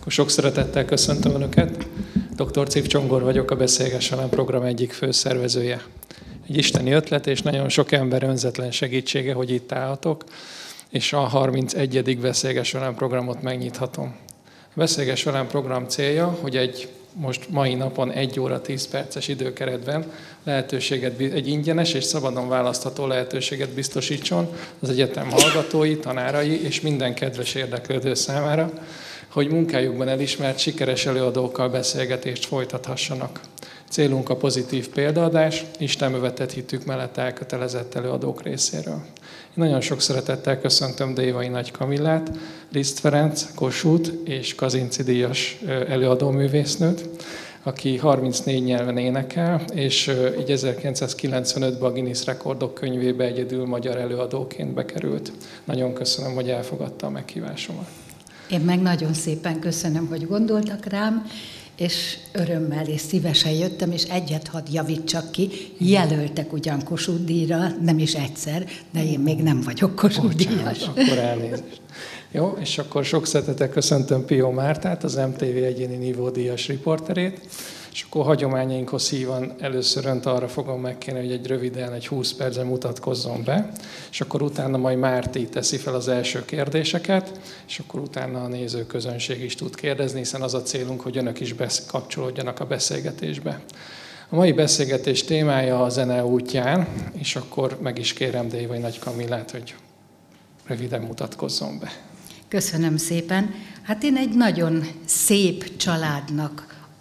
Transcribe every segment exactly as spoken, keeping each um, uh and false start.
Akkor sok szeretettel köszöntöm Önöket. doktor Cif Csongor vagyok, a Beszélgess Velem program egyik főszervezője. Egy isteni ötlet és nagyon sok ember önzetlen segítsége, hogy itt állhatok, és a harmincegyedik Beszélgess Velem programot megnyithatom. A Beszélgess Velem program célja, hogy egy most mai napon egy óra tíz perces időkeretben lehetőséget, egy ingyenes és szabadon választható lehetőséget biztosítson az egyetem hallgatói, tanárai és minden kedves érdeklődő számára, hogy munkájukban elismert, sikeres előadókkal beszélgetést folytathassanak. Célunk a pozitív példaadás, Istenbe vetett hitük mellett elkötelezett előadók részéről. Én nagyon sok szeretettel köszöntöm Dévai Nagy Kamillát, Liszt Ferenc, Kossuth és Kazinczy díjas előadóművésznőt, aki harmincnégy nyelven énekel, és így ezerkilencszázkilencvenötben a Guinness Rekordok könyvébe egyedül magyar előadóként bekerült. Nagyon köszönöm, hogy elfogadta a meghívásomat. Én meg nagyon szépen köszönöm, hogy gondoltak rám, és örömmel és szívesen jöttem, és egyet hadd javítsak ki, jelöltek ugyan Kossuth díjra, nem is egyszer, de én még nem vagyok Kossuth díjas. Akkor elnézést. Jó, és akkor sok szeretettel köszöntöm Pió Mártát, az em té vé egyéni nívódíjas riporterét, és akkor hagyományainkhoz hívan először Önt arra fogom megkérni, hogy egy röviden, egy húsz percben mutatkozzon be, és akkor utána majd Márti teszi fel az első kérdéseket, és akkor utána a nézőközönség is tud kérdezni, hiszen az a célunk, hogy Önök is kapcsolódjanak a beszélgetésbe. A mai beszélgetés témája a zene útján, és akkor meg is kérem Dévai Nagy Kamillát, hogy röviden mutatkozzon be. Köszönöm szépen. Hát én egy nagyon szép családnak a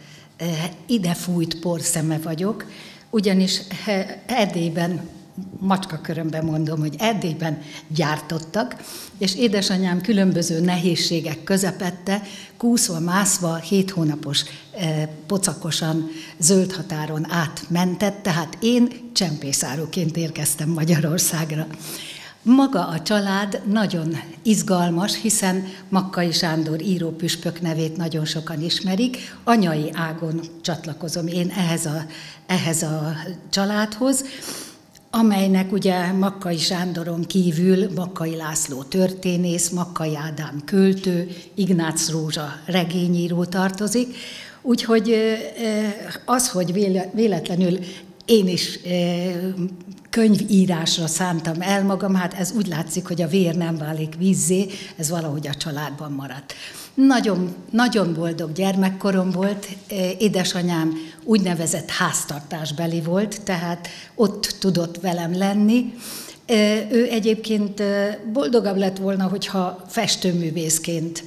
idefújt porszeme vagyok, ugyanis Erdélyben, macskakörömben mondom, hogy Erdélyben gyártottak, és édesanyám különböző nehézségek közepette, kúszva, mászva, hét hónapos pocakosan zöld határon átmentett, tehát én csempészáruként érkeztem Magyarországra. Maga a család nagyon izgalmas, hiszen Makkai Sándor írópüspök nevét nagyon sokan ismerik. Anyai ágon csatlakozom én ehhez a, ehhez a családhoz, amelynek ugye Makkai Sándoron kívül Makkai László történész, Makkai Ádám költő, Ignác Rózsa regényíró tartozik. Úgyhogy az, hogy véletlenül én is könyvírásra szántam el magam, hát ez úgy látszik, hogy a vér nem válik vízzé, ez valahogy a családban maradt. Nagyon, nagyon boldog gyermekkorom volt, édesanyám úgynevezett háztartásbeli volt, tehát ott tudott velem lenni. Ő egyébként boldogabb lett volna, hogyha festőművészként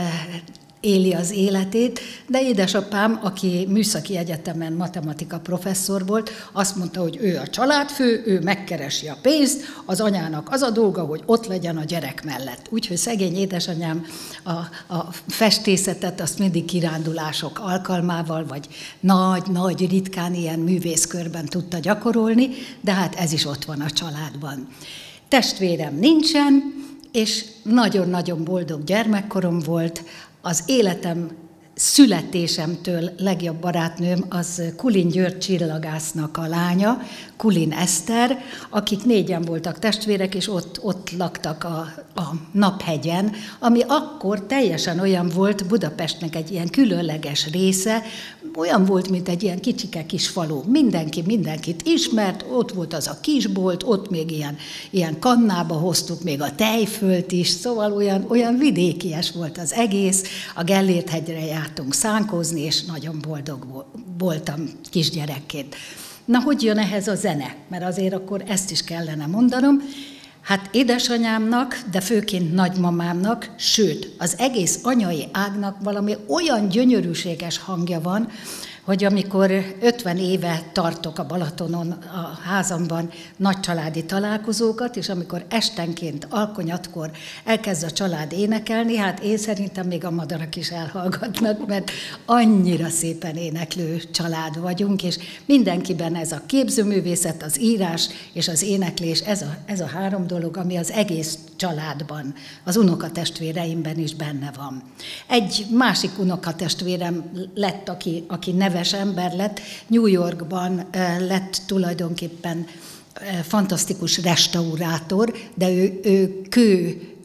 éli az életét, de édesapám, aki műszaki egyetemen matematika professzor volt, azt mondta, hogy ő a családfő, ő megkeresi a pénzt, az anyának az a dolga, hogy ott legyen a gyerek mellett. Úgyhogy szegény édesanyám a, a festészetet azt mindig kirándulások alkalmával, vagy nagy-nagy, ritkán ilyen művészkörben tudta gyakorolni, de hát ez is ott van a családban. Testvérem nincsen, és nagyon-nagyon boldog gyermekkorom volt. Az életem születésemtől legjobb barátnőm az Kulin György csillagásznak a lánya, Kulin Eszter, akik négyen voltak testvérek, és ott, ott laktak a, a Naphegyen, ami akkor teljesen olyan volt, Budapestnek egy ilyen különleges része, olyan volt, mint egy ilyen kicsike kis falu. Mindenki mindenkit ismert, ott volt az a kisbolt, ott még ilyen, ilyen kannába hoztuk még a tejfölt is, szóval olyan, olyan vidékies volt az egész, a Gellért-hegyre jártunk szánkozni, és nagyon boldog voltam kisgyerekként. Na, hogy jön ehhez a zene? Mert azért akkor ezt is kellene mondanom. Hát édesanyámnak, de főként nagymamámnak, sőt, az egész anyai ágnak valami olyan gyönyörűséges hangja van, hogy amikor ötven éve tartok a Balatonon a házamban nagycsaládi találkozókat, és amikor estenként alkonyatkor elkezd a család énekelni, hát én szerintem még a madarak is elhallgatnak, mert annyira szépen éneklő család vagyunk, és mindenkiben ez a képzőművészet, az írás és az éneklés, ez a, ez a három dolog, ami az egész családban, az unokatestvéreimben is benne van. Egy másik unokatestvérem lett, aki, aki neves ember lett, New Yorkban lett tulajdonképpen fantasztikus restaurátor, de ő, ő kő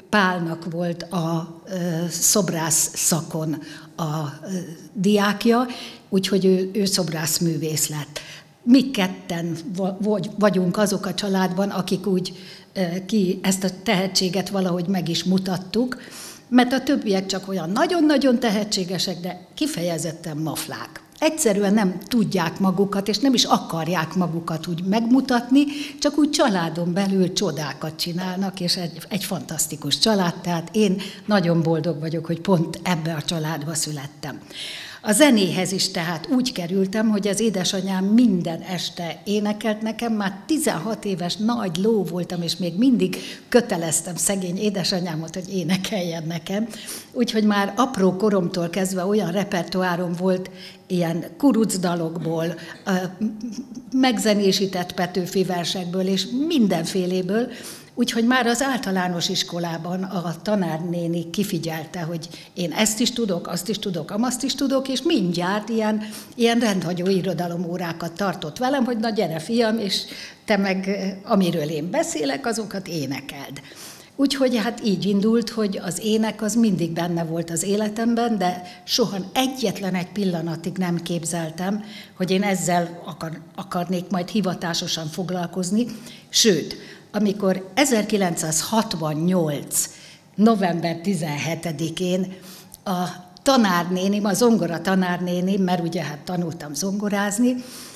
Pálnak volt a szobrász szakon a diákja, úgyhogy ő, ő szobrászművész lett. Mi ketten vagyunk azok a családban, akik úgy ki ezt a tehetséget valahogy meg is mutattuk, mert a többiek csak olyan nagyon-nagyon tehetségesek, de kifejezetten maflák. Egyszerűen nem tudják magukat, és nem is akarják magukat úgy megmutatni, csak úgy családon belül csodákat csinálnak, és egy, egy fantasztikus család, tehát én nagyon boldog vagyok, hogy pont ebbe a családba születtem. A zenéhez is tehát úgy kerültem, hogy az édesanyám minden este énekelt nekem, már tizenhat éves nagy ló voltam, és még mindig köteleztem szegény édesanyámot, hogy énekeljen nekem. Úgyhogy már apró koromtól kezdve olyan repertoárom volt, ilyen kurucdalokból, megzenésített Petőfi versekből, és mindenféléből. Úgyhogy már az általános iskolában a tanárnéni kifigyelte, hogy én ezt is tudok, azt is tudok, amazt is tudok, és mindjárt ilyen, ilyen rendhagyó irodalomórákat tartott velem, hogy na gyere fiam, és te meg amiről én beszélek, azokat énekeld. Úgyhogy hát így indult, hogy az ének az mindig benne volt az életemben, de soha egyetlen egy pillanatig nem képzeltem, hogy én ezzel akar, akarnék majd hivatásosan foglalkozni, sőt, amikor ezerkilencszázhatvannyolc. november tizenhetedikén a tanárnénim, a zongora tanárnénim, mert ugye hát tanultam zongorázni,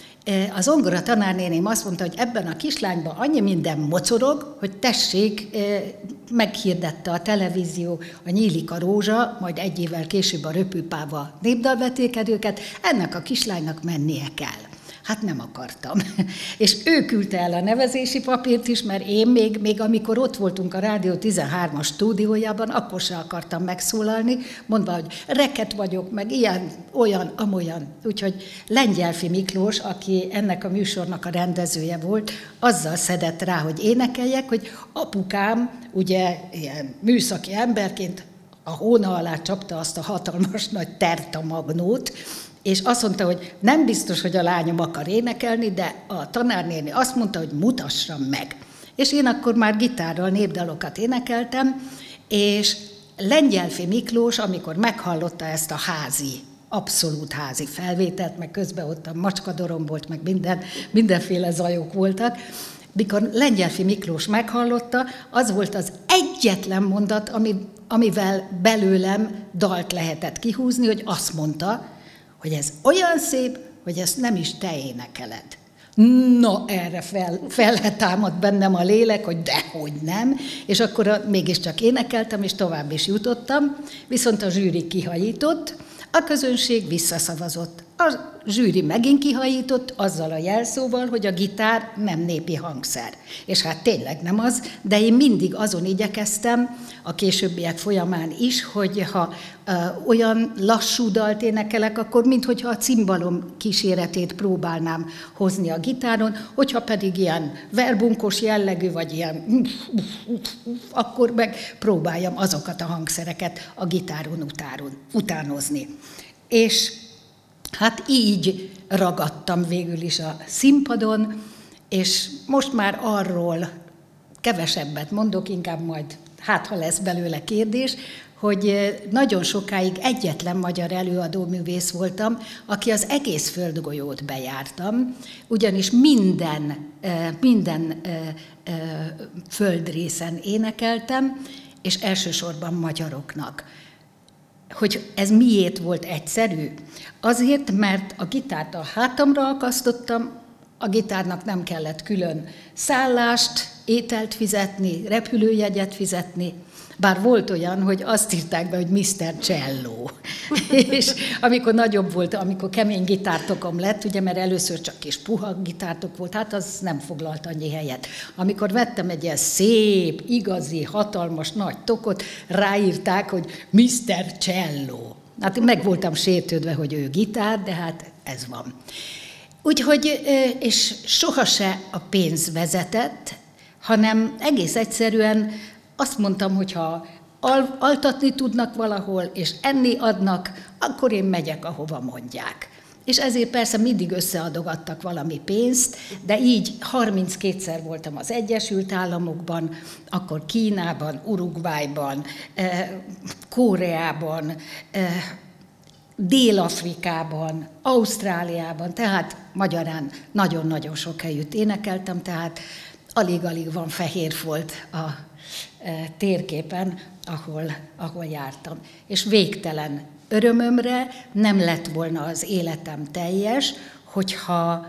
a zongora tanárnénim azt mondta, hogy ebben a kislányban annyi minden mocorog, hogy tessék, meghirdette a televízió a Nyílik a rózsa, majd egy évvel később a Röpülpáva népdalvetélkedőket, ennek a kislánynak mennie kell. Hát nem akartam. És ő küldte el a nevezési papírt is, mert én még, még amikor ott voltunk a Rádió tizenhármas stúdiójában, akkor se akartam megszólalni, mondva, hogy reket vagyok, meg ilyen, olyan, amolyan. Úgyhogy Lengyelfi Miklós, aki ennek a műsornak a rendezője volt, azzal szedett rá, hogy énekeljek, hogy apukám, ugye ilyen műszaki emberként a hóna alá csapta azt a hatalmas nagy tertamagnót, és azt mondta, hogy nem biztos, hogy a lányom akar énekelni, de a tanárnéni azt mondta, hogy mutassam meg. És én akkor már gitárral népdalokat énekeltem, és Lengyelfi Miklós, amikor meghallotta ezt a házi, abszolút házi felvételt, meg közben ott a macskadorom volt, meg minden, mindenféle zajok voltak, mikor Lengyelfi Miklós meghallotta, az volt az egyetlen mondat, ami, amivel belőlem dalt lehetett kihúzni, hogy azt mondta, hogy ez olyan szép, hogy ezt nem is te énekeled. Na, erre fel, feltámadt bennem a lélek, hogy dehogy nem, és akkor a, mégiscsak énekeltem, és tovább is jutottam, viszont a zsűri kihajított, a közönség visszaszavazott. A zsűri megint kihajított azzal a jelszóval, hogy a gitár nem népi hangszer. És hát tényleg nem az, de én mindig azon igyekeztem, a későbbiek folyamán is, hogy ha ö, olyan lassú dalt énekelek, akkor minthogyha a cimbalom kíséretét próbálnám hozni a gitáron, hogyha pedig ilyen verbunkos jellegű, vagy ilyen uf, uf, uf, uf, akkor meg próbáljam azokat a hangszereket a gitáron utáron, utánozni. És hát így ragadtam végül is a színpadon, és most már arról kevesebbet mondok, inkább majd, hát ha lesz belőle kérdés, hogy nagyon sokáig egyetlen magyar előadóművész voltam, aki az egész földgolyót bejártam, ugyanis minden, minden földrészen énekeltem, és elsősorban magyaroknak. Hogy ez miért volt egyszerű? Azért, mert a gitárt a hátamra akasztottam, a gitárnak nem kellett külön szállást, ételt fizetni, repülőjegyet fizetni, bár volt olyan, hogy azt írták be, hogy miszter Cello. És amikor nagyobb volt, amikor kemény gitártokom lett, ugye, mert először csak kis puha gitártok volt, hát az nem foglalt annyi helyet. Amikor vettem egy ilyen szép, igazi, hatalmas, nagy tokot, ráírták, hogy miszter Cello. Hát meg voltam sértődve, hogy ő gitár, de hát ez van. Úgyhogy, és sohase a pénz vezetett, hanem egész egyszerűen azt mondtam, hogy ha al- altatni tudnak valahol, és enni adnak, akkor én megyek, ahova mondják. és ezért persze mindig összeadogattak valami pénzt, de így harminckétszer voltam az Egyesült Államokban, akkor Kínában, Uruguayban, Koreában, Dél-Afrikában, Ausztráliában, tehát magyarán nagyon-nagyon sok helyütt énekeltem, tehát alig-alig van fehér folt a térképen, ahol, ahol jártam. És végtelen örömömre nem lett volna az életem teljes, hogyha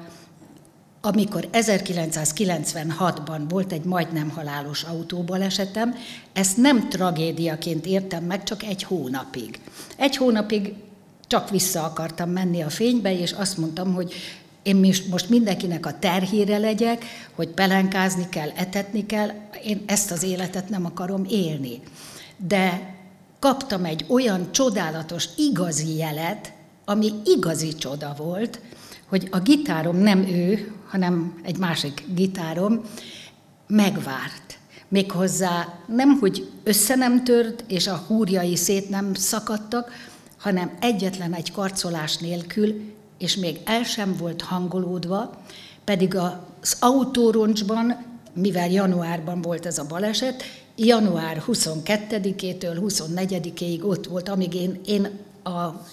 amikor ezerkilencszázkilencvenhatban volt egy majdnem halálos autóbalesetem, ezt nem tragédiaként értem meg, csak egy hónapig. Egy hónapig csak vissza akartam menni a fénybe, és azt mondtam, hogy én most mindenkinek a terhére legyek, hogy pelenkázni kell, etetni kell, én ezt az életet nem akarom élni. De kaptam egy olyan csodálatos, igazi jelet, ami igazi csoda volt, hogy a gitárom nem ő, hanem egy másik gitárom megvárt. Méghozzá nem, hogy össze nem tört, és a húrjai szét nem szakadtak, hanem egyetlen egy karcolás nélkül, és még el sem volt hangolódva, pedig az autóroncsban, mivel januárban volt ez a baleset, január huszonkettedikétől huszonnegyedikéig ott volt, amíg én, én a,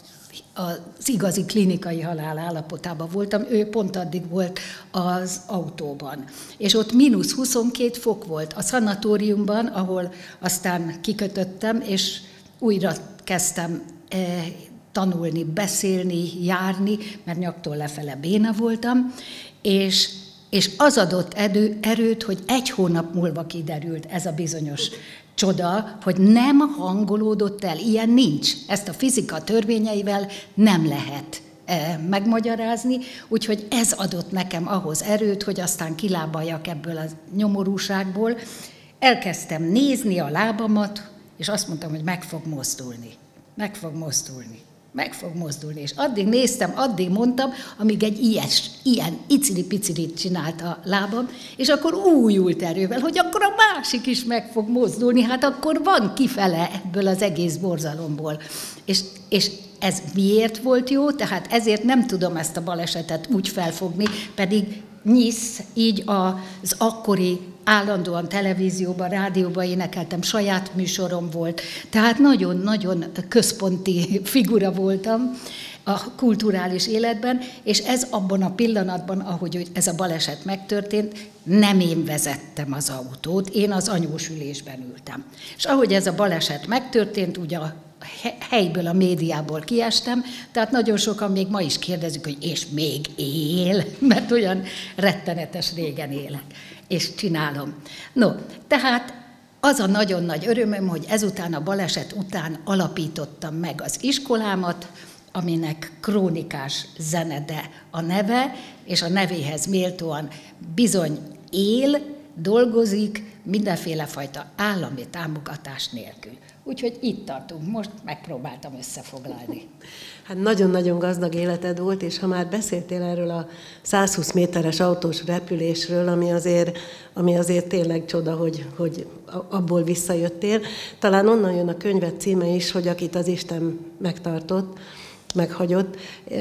az igazi klinikai halál állapotában voltam, ő pont addig volt az autóban. És ott mínusz huszonkét fok volt a szanatóriumban, ahol aztán kikötöttem, és újra kezdtem eh, tanulni, beszélni, járni, mert nyaktól lefele béna voltam, és, és az adott edő, erőt, hogy egy hónap múlva kiderült ez a bizonyos csoda, hogy nem hangolódott el, ilyen nincs. Ezt a fizika törvényeivel nem lehet e, megmagyarázni, úgyhogy ez adott nekem ahhoz erőt, hogy aztán kilábaljak ebből a nyomorúságból. Elkezdtem nézni a lábamat, és azt mondtam, hogy meg fog mozdulni. Meg fog mozdulni. Meg fog mozdulni. És addig néztem, addig mondtam, amíg egy ilyes, ilyen iciri-picirit csinált a lábam, és akkor újult erővel, hogy akkor a másik is meg fog mozdulni, hát akkor van kifele ebből az egész borzalomból. És, és ez miért volt jó? Tehát ezért nem tudom ezt a balesetet úgy felfogni, pedig nyisz, így az akkori állandóan televízióban, rádióban énekeltem, saját műsorom volt, tehát nagyon-nagyon központi figura voltam a kulturális életben, és ez abban a pillanatban, ahogy ez a baleset megtörtént, nem én vezettem az autót, én az anyós ülésben ültem. És ahogy ez a baleset megtörtént, ugye a helyből, a médiából kiestem, tehát nagyon sokan még ma is kérdezik, hogy és még él, mert olyan rettenetes régen élek, és csinálom. No, tehát az a nagyon nagy örömöm, hogy ezután a baleset után alapítottam meg az iskolámat, aminek Krónikás Zenede a neve, és a nevéhez méltóan bizony él, dolgozik, mindenféle fajta állami támogatás nélkül. Úgyhogy itt tartunk, most megpróbáltam összefoglalni. Hát nagyon-nagyon gazdag életed volt, és ha már beszéltél erről a százhúsz méteres autós repülésről, ami azért, ami azért tényleg csoda, hogy, hogy abból visszajöttél, talán onnan jön a könyved címe is, hogy akit az Isten megtartott, meghagyott.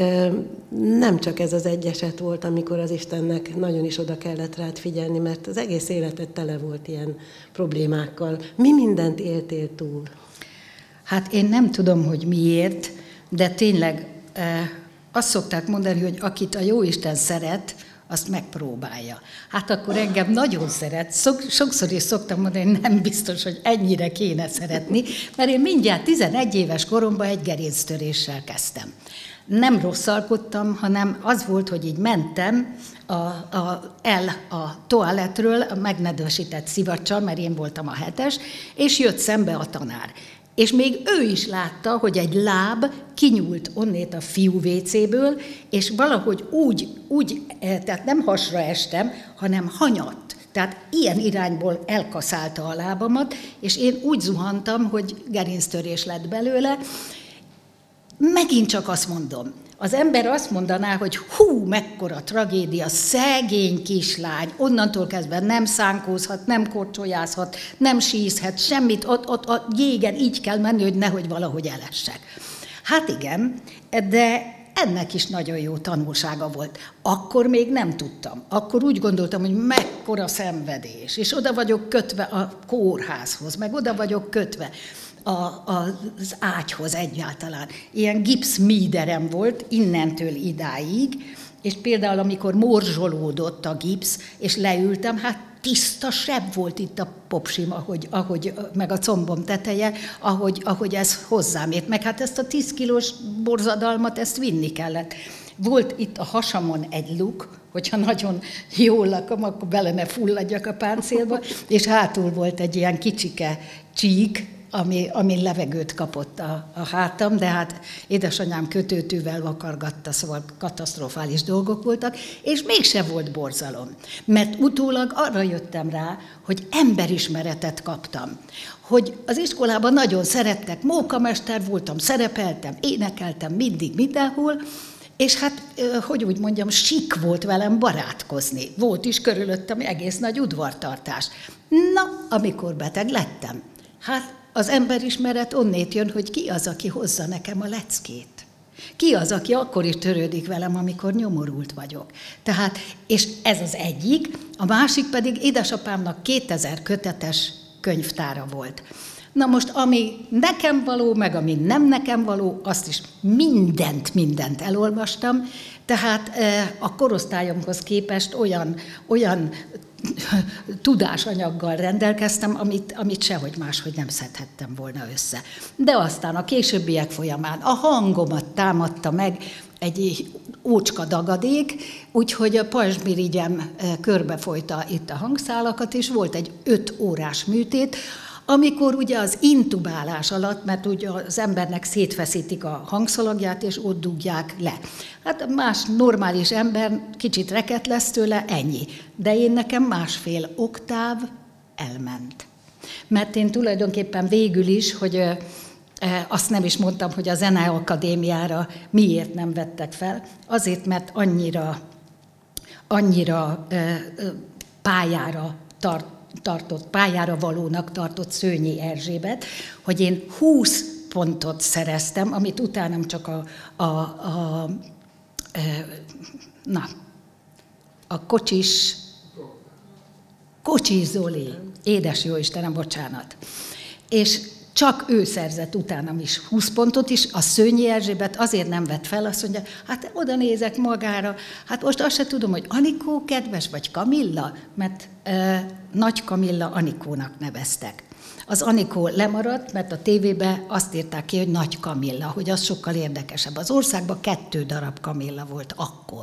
Nem csak ez az egy eset volt, amikor az Istennek nagyon is oda kellett rád figyelni, mert az egész életed tele volt ilyen problémákkal. Mi mindent éltél túl? Hát én nem tudom, hogy miért, de tényleg azt szokták mondani, hogy akit a Jóisten szeret, azt megpróbálja. Hát akkor engem nagyon szeret. Sokszor is szoktam mondani, hogy nem biztos, hogy ennyire kéne szeretni, mert én mindjárt tizenegy éves koromban egy gerinctöréssel kezdtem. Nem rosszalkodtam, hanem az volt, hogy így mentem a, a, el a toalettről a megnedvesített szivacsal, mert én voltam a hetes, és jött szembe a tanár. És még ő is látta, hogy egy láb kinyúlt onnét a fiú vécéből, és valahogy úgy, úgy, tehát nem hasra estem, hanem hanyatt. Tehát ilyen irányból elkaszálta a lábamat, és én úgy zuhantam, hogy gerinctörés lett belőle. Megint csak azt mondom, az ember azt mondaná, hogy hú, mekkora tragédia, szegény kislány, onnantól kezdve nem szánkózhat, nem korcsolyázhat, nem sízhet, semmit, ott, ott a jégen így kell menni, hogy nehogy valahogy elessek. Hát igen, de ennek is nagyon jó tanulsága volt. Akkor még nem tudtam. Akkor úgy gondoltam, hogy mekkora szenvedés, és oda vagyok kötve a kórházhoz, meg oda vagyok kötve a, a, az ágyhoz egyáltalán. Ilyen gipszmíderem volt innentől idáig, és például amikor morzsolódott a gipsz, és leültem, hát tiszta seb volt itt a popsim, ahogy, ahogy, meg a combom teteje, ahogy, ahogy ez hozzám ért. Meg hát ezt a tíz kilós borzadalmat, ezt vinni kellett. Volt itt a hasamon egy luk, hogyha nagyon jól lakom, akkor bele ne fulladjak a páncélba, és hátul volt egy ilyen kicsike csík, ami, ami levegőt kapott a, a hátam, de hát édesanyám kötőtűvel vakargatta, szóval katasztrofális dolgok voltak, és mégse volt borzalom. Mert utólag arra jöttem rá, hogy emberismeretet kaptam. Hogy az iskolában nagyon szerettek, mókamester voltam, szerepeltem, énekeltem mindig, mindenhol, és hát, hogy úgy mondjam, sik volt velem barátkozni. Volt is körülöttem egész nagy udvartartás. Na, amikor beteg lettem, hát az emberismeret onnét jön, hogy ki az, aki hozza nekem a leckét. Ki az, aki akkor is törődik velem, amikor nyomorult vagyok. Tehát, és ez az egyik, a másik pedig édesapámnak kétezer kötetes könyvtára volt. Na most, ami nekem való, meg ami nem nekem való, azt is mindent, mindent elolvastam, tehát a korosztályomhoz képest olyan, olyan tudásanyaggal rendelkeztem, amit, amit sehogy máshogy nem szedhettem volna össze. De aztán a későbbiek folyamán a hangomat támadta meg egy ócska dagadék, úgyhogy a pajzsmirigyem körbefolyta itt a hangszálakat, és volt egy öt órás műtét, amikor ugye az intubálás alatt, mert ugye az embernek szétfeszítik a hangszalagját, és ott dugják le. Hát más normális ember kicsit reket lesz tőle, ennyi. De én nekem másfél oktáv elment. Mert én tulajdonképpen végül is, hogy azt nem is mondtam, hogy a Zeneakadémiára miért nem vettek fel, azért, mert annyira, annyira pályára tart, tartott, pályára valónak tartott Szőnyi Erzsébet, hogy én húsz pontot szereztem, amit utánam csak a, a, a, a na, a kocsis, Kocsis Zoli, édes jó Istenem, bocsánat. És csak ő szerzett utánam is húsz pontot is, a Szőnyi Erzsébet azért nem vett fel, azt mondja, hát oda nézek magára, hát most azt se tudom, hogy Anikó kedves, vagy Kamilla, mert e, Nagy Kamilla Anikónak neveztek. Az Anikó lemaradt, mert a tévében azt írták ki, hogy Nagy Kamilla, hogy az sokkal érdekesebb. Az országban kettő darab Kamilla volt akkor.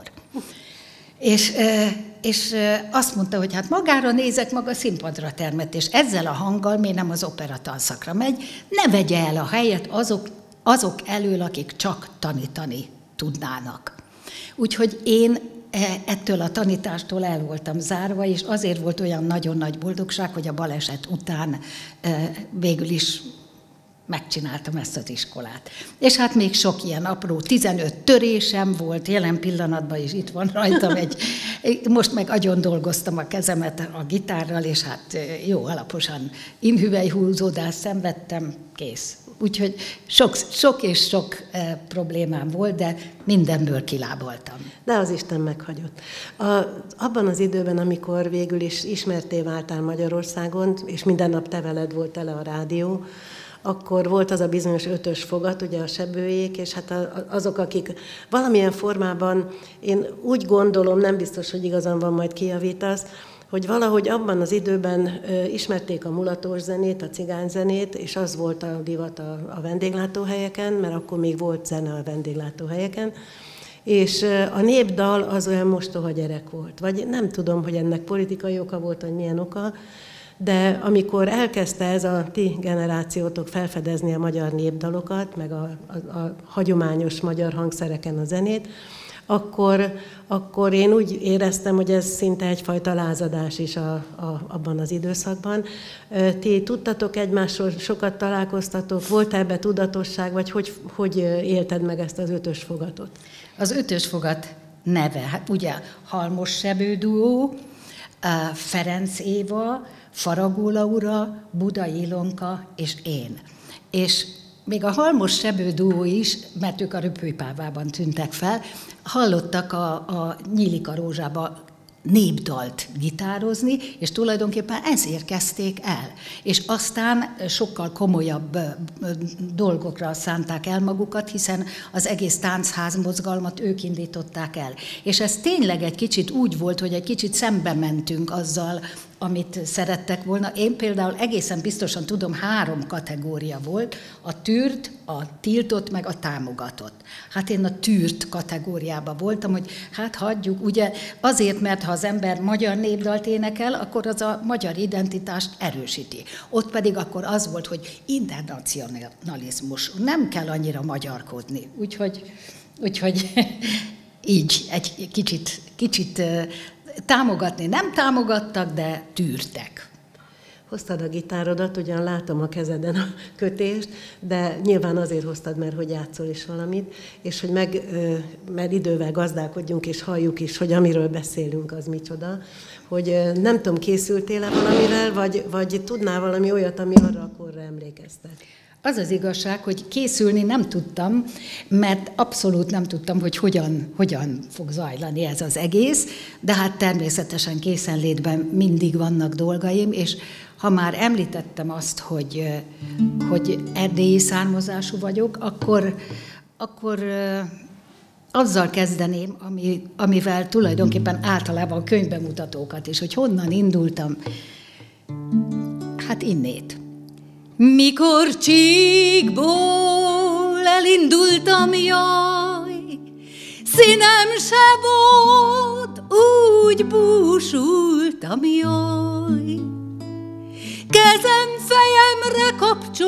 És, és azt mondta, hogy hát magára nézek, maga színpadra termett, és ezzel a hanggal miért nem az operatanszakra megy, ne vegye el a helyet azok, azok elől, akik csak tanítani tudnának. Úgyhogy én ettől a tanítástól el voltam zárva, és azért volt olyan nagyon nagy boldogság, hogy a baleset után végül is megcsináltam ezt az iskolát. És hát még sok ilyen apró, tizenöt törésem volt, jelen pillanatban is itt van rajtam egy, most meg agyon dolgoztam a kezemet a gitárral, és hát jó alaposan inhüvelyhúzódást szenvedtem, kész. Úgyhogy sok, sok és sok e, problémám volt, de mindenből kilábaltam. De az Isten meghagyott. A, abban az időben, amikor végül is ismertté váltál Magyarországon, és minden nap te veled volt tele a rádió, akkor volt az a bizonyos ötös fogat, ugye a Sebőjék, és hát azok, akik valamilyen formában, én úgy gondolom, nem biztos, hogy igazán van, majd kijavítasz, hogy valahogy abban az időben ismerték a mulatos zenét, a cigányzenét, és az volt a divat a, a vendéglátóhelyeken, mert akkor még volt zene a vendéglátóhelyeken, és a népdal az olyan mostoha gyerek volt. Vagy nem tudom, hogy ennek politikai oka volt, vagy milyen oka, de amikor elkezdte ez a ti generációtok felfedezni a magyar népdalokat, meg a, a, a hagyományos magyar hangszereken a zenét, akkor, akkor én úgy éreztem, hogy ez szinte egyfajta lázadás is a, a, abban az időszakban. Ti tudtatok egymásról, sokat találkoztatok, volt ebbe tudatosság, vagy hogy, hogy élted meg ezt az ötös fogatot? Az ötös fogat neve, hát ugye Halmos Sebő duó, Ferenc Éva, Faragó Laura, Budai Ilonka és én. És még a Halmos Sebő duó is, mert ők a Röpőpávában tűntek fel, hallottak a, a Nyílik a rózsába népdalt gitározni, és tulajdonképpen ezért kezdték el. És aztán sokkal komolyabb dolgokra szánták el magukat, hiszen az egész táncház mozgalmat ők indították el. És ez tényleg egy kicsit úgy volt, hogy egy kicsit szembe mentünk azzal, amit szerettek volna. Én például egészen biztosan tudom, három kategória volt, a tűrt, a tiltott, meg a támogatott. Hát én a tűrt kategóriában voltam, hogy hát hagyjuk, ugye azért, mert ha az ember magyar népdalt énekel, akkor az a magyar identitást erősíti. Ott pedig akkor az volt, hogy internacionalizmus, nem kell annyira magyarkodni. Úgyhogy, úgyhogy így egy kicsit, kicsit támogatni nem támogattak, de tűrtek. Hoztad a gitárodat, ugyan látom a kezeden a kötést, de nyilván azért hoztad, mert hogy játszol is valamit, és hogy meg, mert idővel gazdálkodjunk, és halljuk is, hogy amiről beszélünk, az micsoda, hogy nem tudom, készültél-e valamivel, vagy, vagy tudnál valami olyat, ami arra a korra emlékeztet? Az az igazság, hogy készülni nem tudtam, mert abszolút nem tudtam, hogy hogyan, hogyan fog zajlani ez az egész, de hát természetesen készenlétben mindig vannak dolgaim, és ha már említettem azt, hogy, hogy erdélyi származású vagyok, akkor, akkor azzal kezdeném, ami, amivel tulajdonképpen általában a könyvbemutatókat is, hogy honnan indultam. Hát innét. Mikor Csíkból elindultam, jaj, színem se volt, úgy búsultam, jaj. Kezem fejemre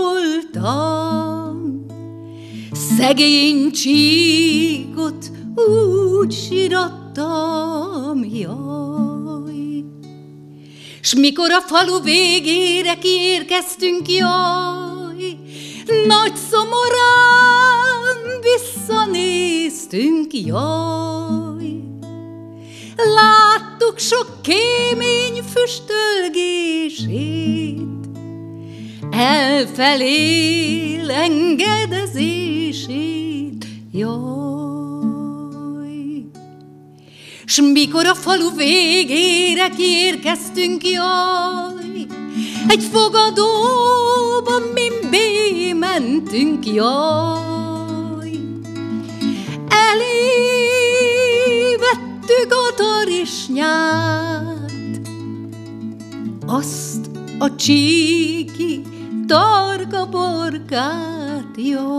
kapcsoltam, szegény Csíkot úgy sirattam, jaj. S mikor a falu végére kiérkeztünk, jaj, nagy szomorán visszanéztünk, jaj. Láttuk sok kémény füstölgését, elfelé engedezését, jaj. S mikor a falu végére kiérkeztünk, jaj, egy fogadóba mi bementünk, jaj. Elé vettük a tarisnyát, azt a csíki tarka borkát,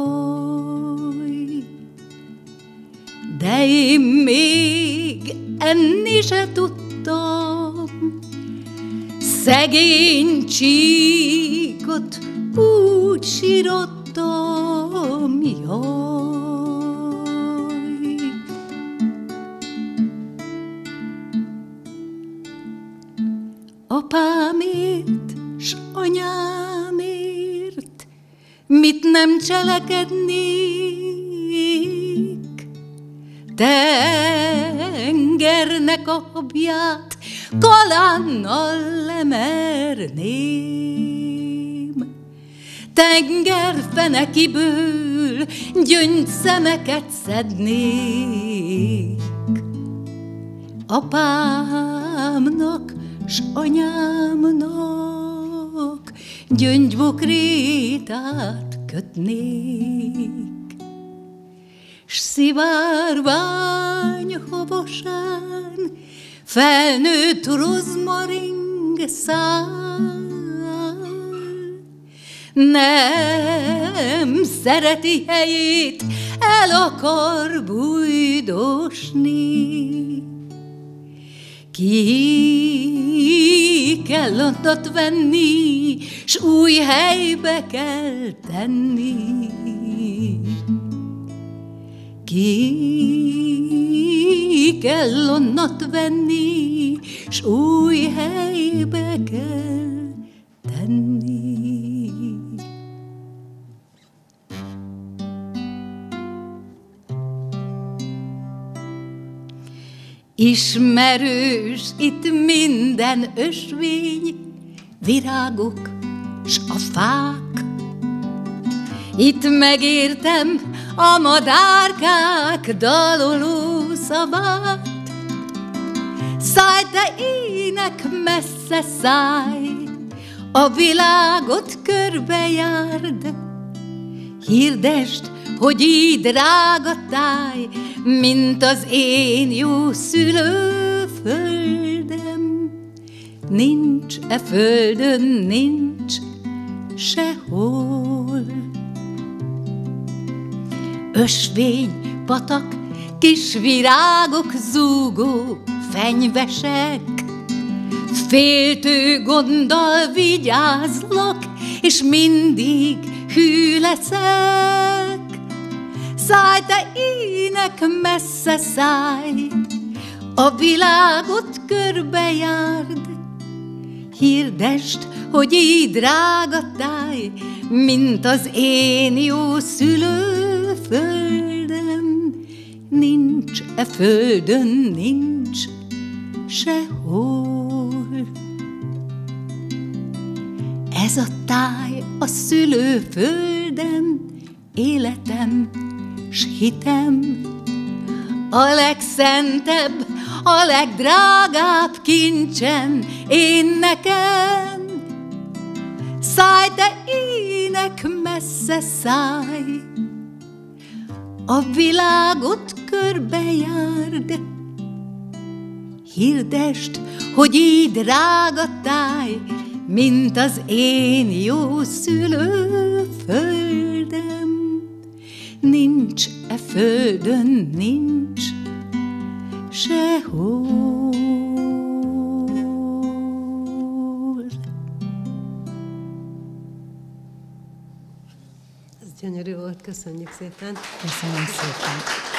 jaj. De én még enni se tudtam, szegény Csíkot úgy sírottam, jaj. Apámért s anyámért mit nem cselekednék, tengernek a habját kalánnal lemerném. Tengerfenekiből gyöngyszemeket szednék, apámnak s anyámnak gyöngyvokrétát kötnék. S szivárvány havasán felnőtt rozmaring szál, nem szereti helyét, el akar bújdosni. Ki kell antat venni, s új helybe kell tenni. Ki kell onnat venni, s új helybe kell tenni. Ismerős itt minden ösvény, virágok s a fák. Itt megértem a madárkák daloló szavát. Szállj, te ének, messze szállj, a világot körbejárd. Hirdesd, hogy így drága táj, mint az én jó szülőföldem. Nincs e földön, nincs sehol. Ösvény, patak, kis virágok, zúgó fenyvesek. Féltő gonddal vigyázlak, és mindig hű leszek. Szállj, te ének, messze szállj, a világot körbejárd. Hirdesd, hogy így drága táj, mint az én jó szülőföldem. Nincs e földön, nincs sehol. Ez a táj a szülőföldem, életem s hitem. A legszentebb, a legdrágább kincsem én nekem. Szállj, te ének, messze szállj, a világot körbejárd. Hirdesd, hogy így drága táj, mint az én jó szülőföldem. Nincs e földön, nincs sehol. Ez gyönyörű volt, köszönjük szépen. Köszönöm szépen.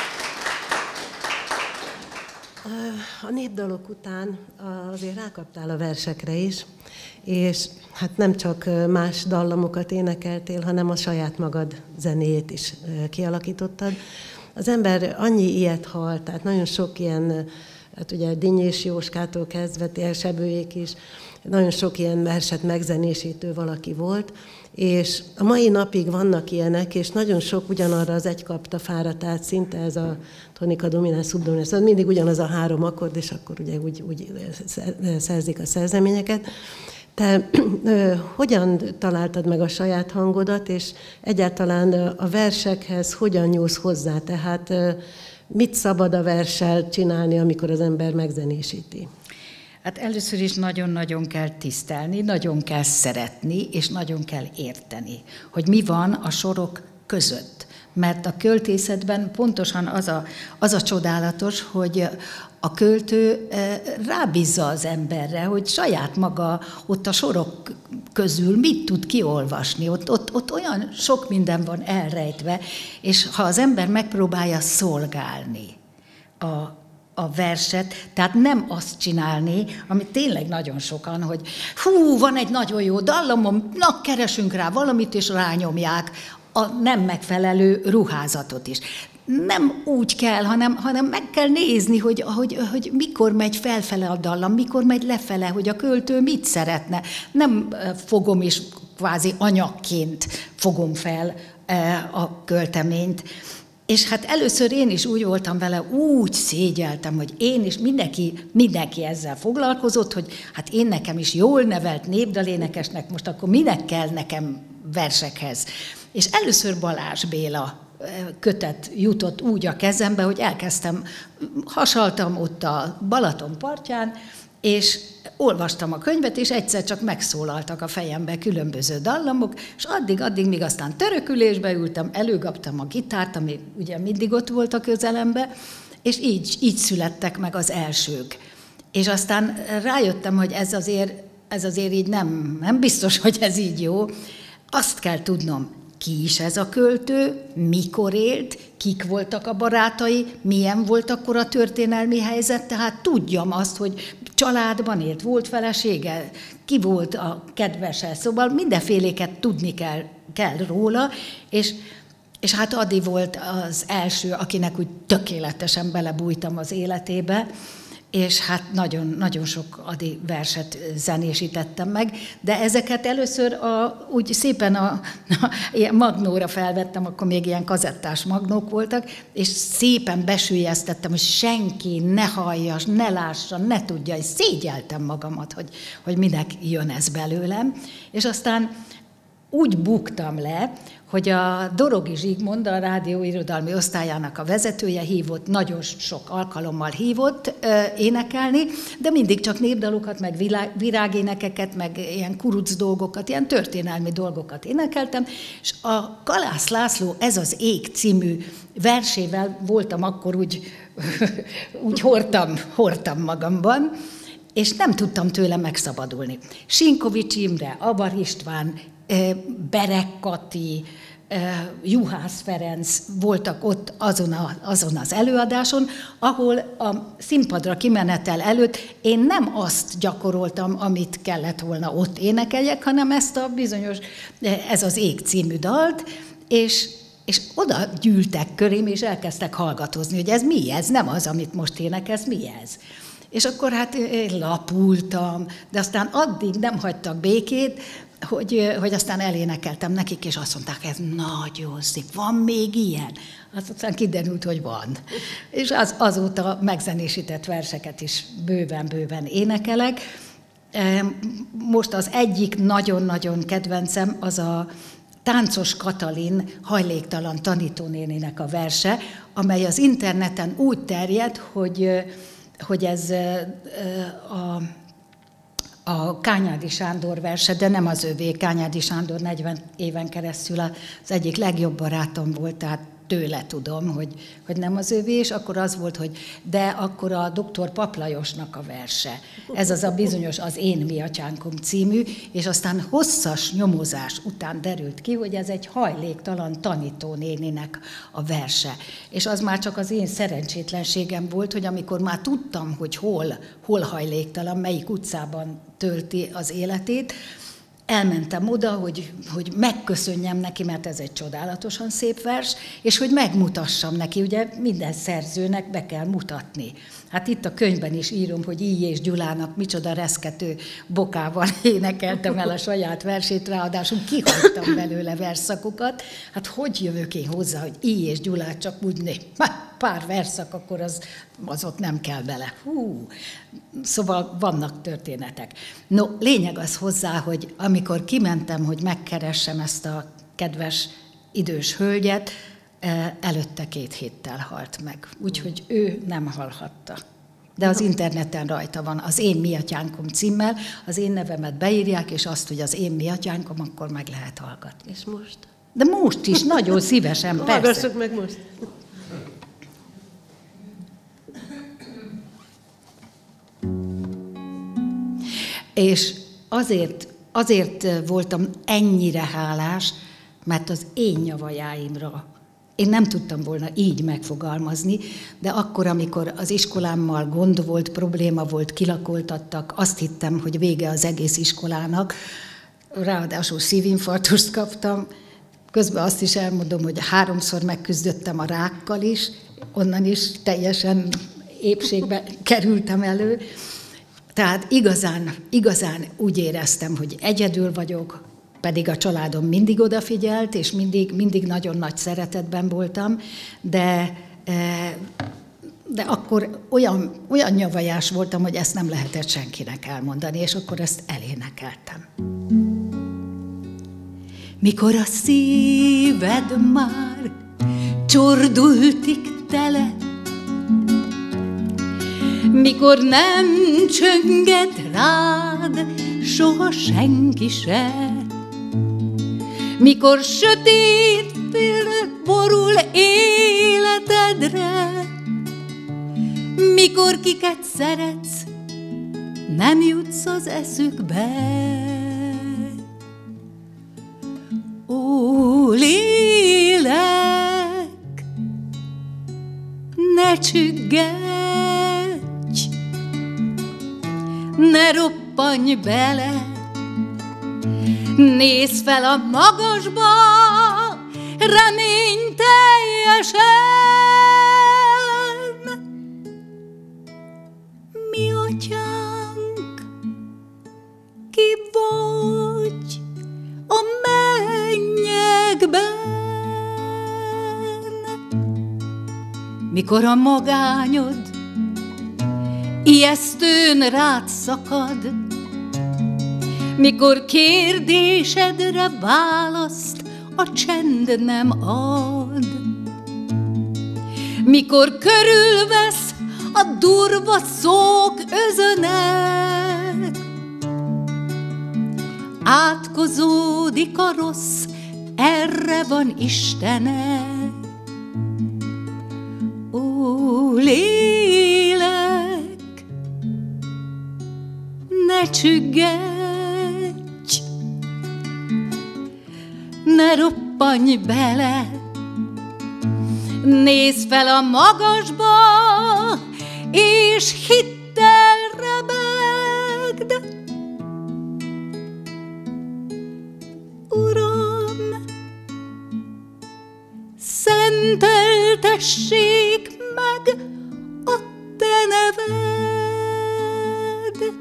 A népdalok után azért rákaptál a versekre is, és hát nem csak más dallamokat énekeltél, hanem a saját magad zenéjét is kialakítottad. Az ember annyi ilyet hall, tehát nagyon sok ilyen, hát ugye Dinnyés Jóskától kezdve, Térsebőjék is, nagyon sok ilyen verset megzenésítő valaki volt, és a mai napig vannak ilyenek, és nagyon sok ugyanarra az egy kapta fára, tehát szinte ez a tonika, domináns, szubdomináns, szóval mindig ugyanaz a három akkord, és akkor ugye úgy, úgy szerzik a szerzeményeket. Te ö, hogyan találtad meg a saját hangodat, és egyáltalán a versekhez hogyan nyúlsz hozzá? Tehát ö, mit szabad a verssel csinálni, amikor az ember megzenésíti? Hát először is nagyon-nagyon kell tisztelni, nagyon kell szeretni, és nagyon kell érteni, hogy mi van a sorok között. Mert a költészetben pontosan az a, az a csodálatos, hogy a költő rábízza az emberre, hogy saját maga ott a sorok közül mit tud kiolvasni. Ott, ott, ott olyan sok minden van elrejtve, és ha az ember megpróbálja szolgálni a a verset, tehát nem azt csinálni, amit tényleg nagyon sokan, hogy hú, van egy nagyon jó dallamom, na, keresünk rá valamit, és rányomják a nem megfelelő ruházatot is. Nem úgy kell, hanem, hanem meg kell nézni, hogy, hogy, hogy mikor megy felfele a dallam, mikor megy lefele, hogy a költő mit szeretne. Nem fogom és kvázi anyagként fogom fel a költeményt. És hát először én is úgy voltam vele, úgy szégyeltem, hogy én is, mindenki, mindenki ezzel foglalkozott, hogy hát én nekem is jól nevelt népdalénekesnek, most akkor minek kell nekem versekhez. És először Balázs Béla kötet jutott úgy a kezembe, hogy elkezdtem, hasaltam ott a Balaton partján, és olvastam a könyvet, és egyszer csak megszólaltak a fejembe különböző dallamok, és addig-addig, míg aztán törökülésbe ültem, előgaptam a gitárt, ami ugye mindig ott volt a közelembe, és így, így születtek meg az elsők. És aztán rájöttem, hogy ez azért, ez azért így nem, nem biztos, hogy ez így jó. Azt kell tudnom, ki is ez a költő, mikor élt, kik voltak a barátai, milyen volt akkor a történelmi helyzet, tehát tudjam azt, hogy családban élt, volt felesége, ki volt a kedvese, szóval mindenféléket tudni kell, kell róla, és, és hát Adi volt az első, akinek úgy tökéletesen belebújtam az életébe. és hát nagyon, nagyon sok Ady verset zenésítettem meg, de ezeket először a, úgy szépen a, a ilyen magnóra felvettem, akkor még ilyen kazettás magnók voltak, és szépen besüllyesztettem, hogy senki ne hallja, ne lássa, ne tudja, és szégyeltem magamat, hogy, hogy minek jön ez belőlem, és aztán úgy buktam le, hogy a Dorogi Zsigmond, a rádióirodalmi osztályának a vezetője hívott, nagyon sok alkalommal hívott ö, énekelni, de mindig csak népdalokat, meg világ, virágénekeket, meg ilyen kuruc dolgokat, ilyen történelmi dolgokat énekeltem, és a Kalász László Ez az ég című versével voltam akkor úgy, úgy hordtam, hordtam magamban, és nem tudtam tőle megszabadulni. Sinkovics Imre, Avar István, Berek Kati, Juhász Ferenc voltak ott azon, a, azon az előadáson, ahol a színpadra kimenetel előtt én nem azt gyakoroltam, amit kellett volna ott énekeljek, hanem ezt a bizonyos, Ez az ég című dalt, és, és oda gyűltek körém, és elkezdtek hallgatozni, hogy ez mi ez, nem az, amit most énekelsz, mi ez. És akkor hát én lapultam, de aztán addig nem hagytak békét, Hogy, hogy aztán elénekeltem nekik, és azt mondták, ez nagyon szép, van még ilyen? Aztán kiderült, hogy van. És az, azóta megzenésített verseket is bőven-bőven énekelek. Most az egyik nagyon-nagyon kedvencem az a Táncos Katalin hajléktalan tanítónéninek a verse, amely az interneten úgy terjed, hogy, hogy ez a... a Kányádi Sándor verse, de nem az övé. Kányádi Sándor negyven éven keresztül az egyik legjobb barátom volt, tehát tőle tudom, hogy, hogy nem az övé, és akkor az volt, hogy de akkor a doktor Pap Lajosnak a verse. Ez az a bizonyos Az én mi atyánkom című, és aztán hosszas nyomozás után derült ki, hogy ez egy hajléktalan tanítónéninek a verse. És az már csak az én szerencsétlenségem volt, hogy amikor már tudtam, hogy hol, hol hajléktalan, melyik utcában tölti az életét, elmentem oda, hogy, hogy megköszönjem neki, mert ez egy csodálatosan szép vers, és hogy megmutassam neki, ugye minden szerzőnek be kell mutatni. Hát itt a könyvben is írom, hogy Íj és Gyulának micsoda reszkető bokával énekeltem el a saját versét, ráadásul kihagytam belőle versszakokat. Hát hogy jövök én hozzá, hogy Íj és Gyulát csak úgy né, pár versszak, akkor az, az ott nem kell bele. Hú. Szóval vannak történetek. No, lényeg az hozzá, hogy amikor kimentem, hogy megkeressem ezt a kedves idős hölgyet, előtte két héttel halt meg. Úgyhogy ő nem hallhatta. De az interneten rajta van, Az én mi atyánkom címmel, az én nevemet beírják, és azt, hogy az én mi atyánkom, akkor meg lehet hallgatni. És most? De most is, nagyon szívesen, persze. Hallgassuk meg most. És azért, azért voltam ennyire hálás, mert az én nyavajáimra én nem tudtam volna így megfogalmazni, de akkor, amikor az iskolámmal gond volt, probléma volt, kilakoltattak, azt hittem, hogy vége az egész iskolának, ráadásul szívinfarktust kaptam, közben azt is elmondom, hogy háromszor megküzdöttem a rákkal is, onnan is teljesen épségbe kerültem elő. Tehát igazán, igazán úgy éreztem, hogy egyedül vagyok, pedig a családom mindig odafigyelt, és mindig, mindig nagyon nagy szeretetben voltam, de, de akkor olyan, olyan nyavajás voltam, hogy ezt nem lehetett senkinek elmondani, és akkor ezt elénekeltem. Mikor a szíved már csordultig tele, mikor nem csönget rád soha senki se, mikor sötét pillanat borul életedre, mikor kiket szeretsz, nem jutsz az eszükbe. Ó, lélek, ne csüggedj, ne roppanj bele, nézz fel a magasba, reményteljesen. mikor a magányod ijesztőn rád szakad, mikor kérdésedre választ a csend nem ad, mikor körülvesz a durva szók özöne, átkozódik a rossz, erre van Istene. Ó, lélek, ne csüggedj, ne roppanj bele, nézz fel a magasba, és hittel rebegd. Uram, szenteltessék meg a te neved.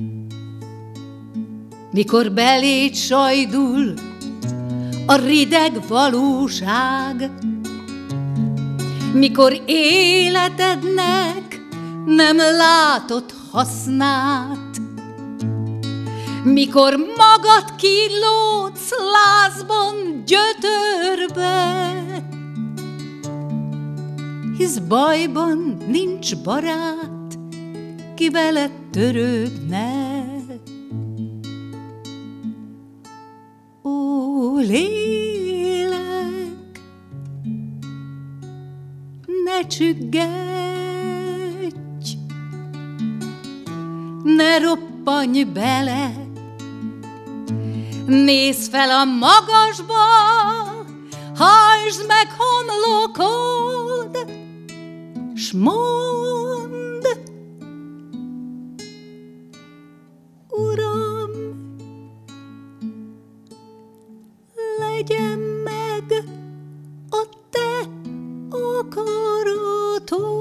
Mikor beléd sajdul a rideg valóság, mikor életednek nem látod hasznát, mikor magad kilódsz lázban, gyötörbe, hisz bajban nincs barát, ki veled törődne. Ó, lélek, ne csüggedj, ne roppanj bele, nézz fel a magasba, hajtsd meg homlokod, s mondd, Uram, legyen meg a te akaratod.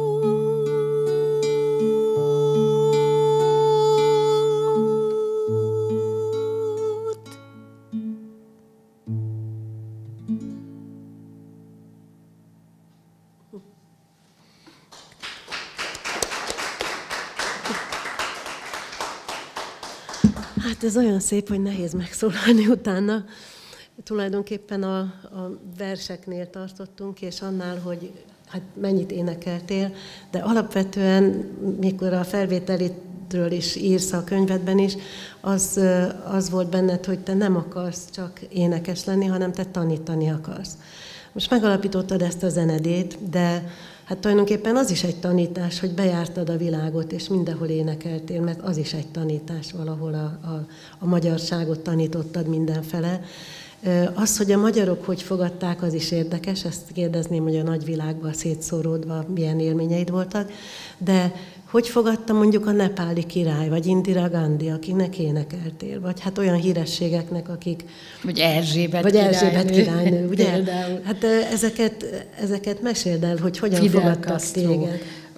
Hát ez olyan szép, hogy nehéz megszólalni utána. Tulajdonképpen a, a verseknél tartottunk, és annál, hogy hát mennyit énekeltél, de alapvetően, mikor a felvételitről is írsz a könyvedben is, az, az volt benned, hogy te nem akarsz csak énekes lenni, hanem te tanítani akarsz. Most megalapítottad ezt a zenedét, de hát tulajdonképpen az is egy tanítás, hogy bejártad a világot, és mindenhol énekeltél, mert az is egy tanítás, valahol a, a, a magyarságot tanítottad mindenfele. Az, hogy a magyarok hogy fogadták, az is érdekes, ezt kérdezném, hogy a nagyvilágban szétszóródva milyen élményeid voltak, de hogy fogadta mondjuk a nepáli király, vagy Indira Gandhi, akinek énekeltél, vagy hát olyan hírességeknek, akik... Vagy Erzsébet vagy királynő. Erzsébet királynő, ugye? Például. Hát ezeket, ezeket meséld el, hogy hogyan Fidel fogadtak Castro, téged.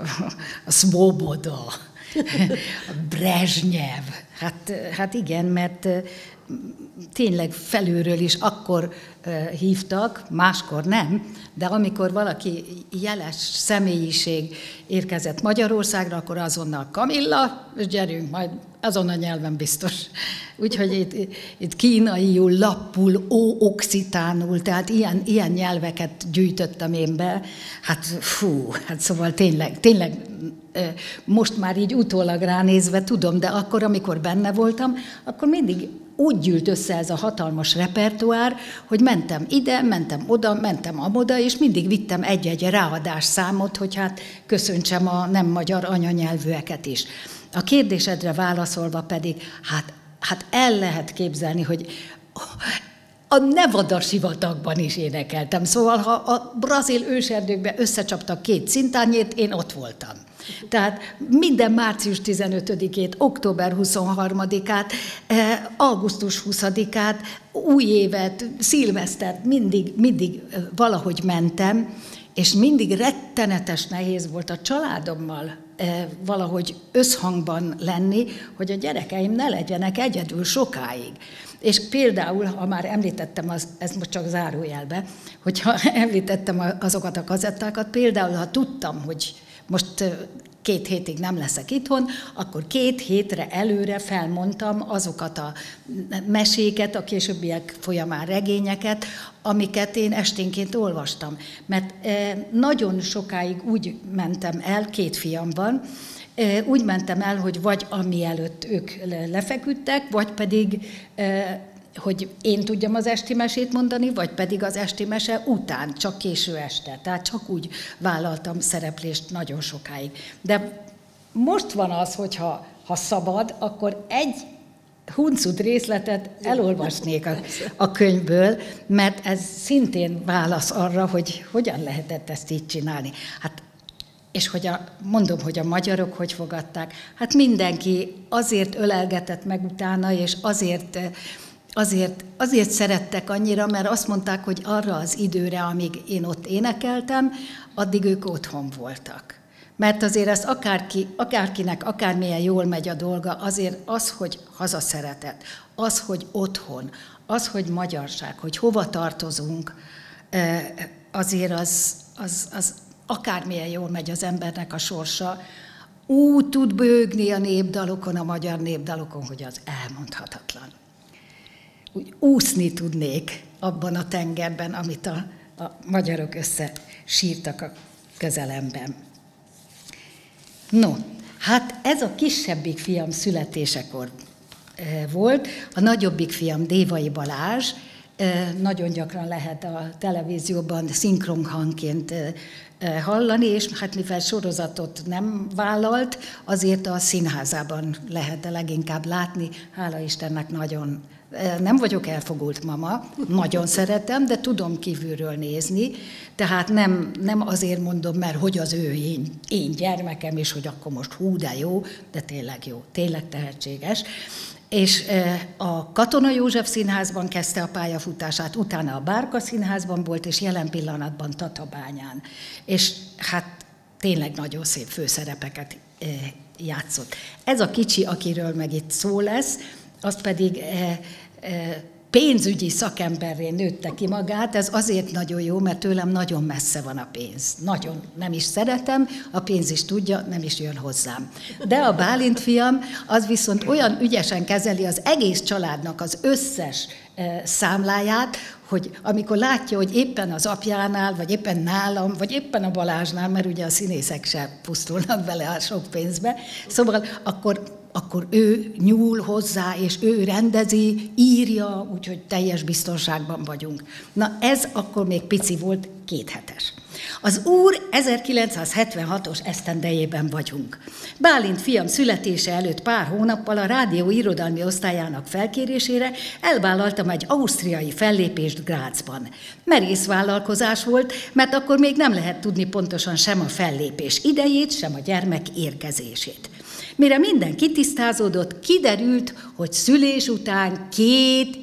a Svoboda, a Brezsnyev. Hát, hát igen, mert tényleg felülről is akkor hívtak, máskor nem, de amikor valaki jeles személyiség érkezett Magyarországra, akkor azonnal Kamilla, és gyerünk, majd azon a nyelven biztos. Úgyhogy itt, itt kínaiul, lappul, ó-oxitánul, tehát ilyen, ilyen nyelveket gyűjtöttem én be. Hát fú, hát szóval tényleg, tényleg most már így utólag ránézve tudom, de akkor, amikor benne voltam, akkor mindig úgy gyűlt össze ez a hatalmas repertoár, hogy mentem ide, mentem oda, mentem amoda, és mindig vittem egy-egy ráadás számot, hogy hát köszöntsem a nem magyar anyanyelvűeket is. A kérdésedre válaszolva pedig, hát, hát el lehet képzelni, hogy a Nevada sivatagban is énekeltem. Szóval, ha a brazil őserdőkben összecsaptak két szintányért, én ott voltam. Tehát minden március tizenötödikét, október huszonharmadikát, augusztus huszadikát, új évet, szilvesztert mindig, mindig valahogy mentem, és mindig rettenetes nehéz volt a családommal valahogy összhangban lenni, hogy a gyerekeim ne legyenek egyedül sokáig. És például, ha már említettem, az, ez most csak zárójelbe, hogyha említettem azokat a kazettákat, például, ha tudtam, hogy most két hétig nem leszek itthon, akkor két hétre előre felmondtam azokat a meséket, a későbbiek folyamán regényeket, amiket én esténként olvastam. Mert nagyon sokáig úgy mentem el, két fiam van, úgy mentem el, hogy vagy amielőtt ők lefeküdtek, vagy pedig, hogy én tudjam az esti mesét mondani, vagy pedig az esti mese után, csak késő este. Tehát csak úgy vállaltam szereplést nagyon sokáig. De most van az, hogyha ha szabad, akkor egy huncut részletet elolvasnék a, a könyvből, mert ez szintén válasz arra, hogy hogyan lehetett ezt így csinálni. Hát, és hogy a, mondom, hogy a magyarok hogy fogadták, hát mindenki azért ölelgetett meg utána, és azért, azért, azért szerettek annyira, mert azt mondták, hogy arra az időre, amíg én ott énekeltem, addig ők otthon voltak. Mert azért ez akárki, akárkinek akármilyen jól megy a dolga, azért az, hogy hazaszeretet, az, hogy otthon, az, hogy magyarság, hogy hova tartozunk, azért az, az, az akármilyen jól megy az embernek a sorsa, úgy tud bőgni a népdalokon, a magyar népdalokon, hogy az elmondhatatlan. Úgy úszni tudnék abban a tengerben, amit a, a magyarok összesírtak a közelemben. No, hát ez a kisebbik fiam születésekor volt, a nagyobbik fiam Dévai Balázs, nagyon gyakran lehet a televízióban szinkronhangként hallani, és hát mivel sorozatot nem vállalt, azért a színházában lehet leginkább látni, hála Istennek nagyon. Nem vagyok elfogult mama, nagyon szeretem, de tudom kívülről nézni, tehát nem, nem azért mondom, mert hogy az ő én, én gyermekem, és hogy akkor most hú, de jó, de tényleg jó, tényleg tehetséges. És a Katona József Színházban kezdte a pályafutását, utána a Bárka Színházban volt, és jelen pillanatban Tatabányán. És hát tényleg nagyon szép főszerepeket játszott. Ez a kicsi, akiről meg itt szó lesz, az pedig pénzügyi szakemberré nőtte ki magát, ez azért nagyon jó, mert tőlem nagyon messze van a pénz. Nagyon nem is szeretem, a pénz is tudja, nem is jön hozzám. De a Bálint fiam, az viszont olyan ügyesen kezeli az egész családnak az összes számláját, hogy amikor látja, hogy éppen az apjánál, vagy éppen nálam, vagy éppen a Balázsnál, mert ugye a színészek se pusztulnak bele a sok pénzbe, szóval akkor akkor ő nyúl hozzá, és ő rendezi, írja, úgyhogy teljes biztonságban vagyunk. Na ez akkor még pici volt, kéthetes. Az Úr ezerkilencszázhetvenhatos esztendejében vagyunk. Bálint fiam születése előtt pár hónappal a rádió irodalmi osztályának felkérésére elvállaltam egy ausztriai fellépést Grazban. Merész vállalkozás volt, mert akkor még nem lehet tudni pontosan sem a fellépés idejét, sem a gyermek érkezését. Mire minden kitisztázódott, kiderült, hogy szülés után két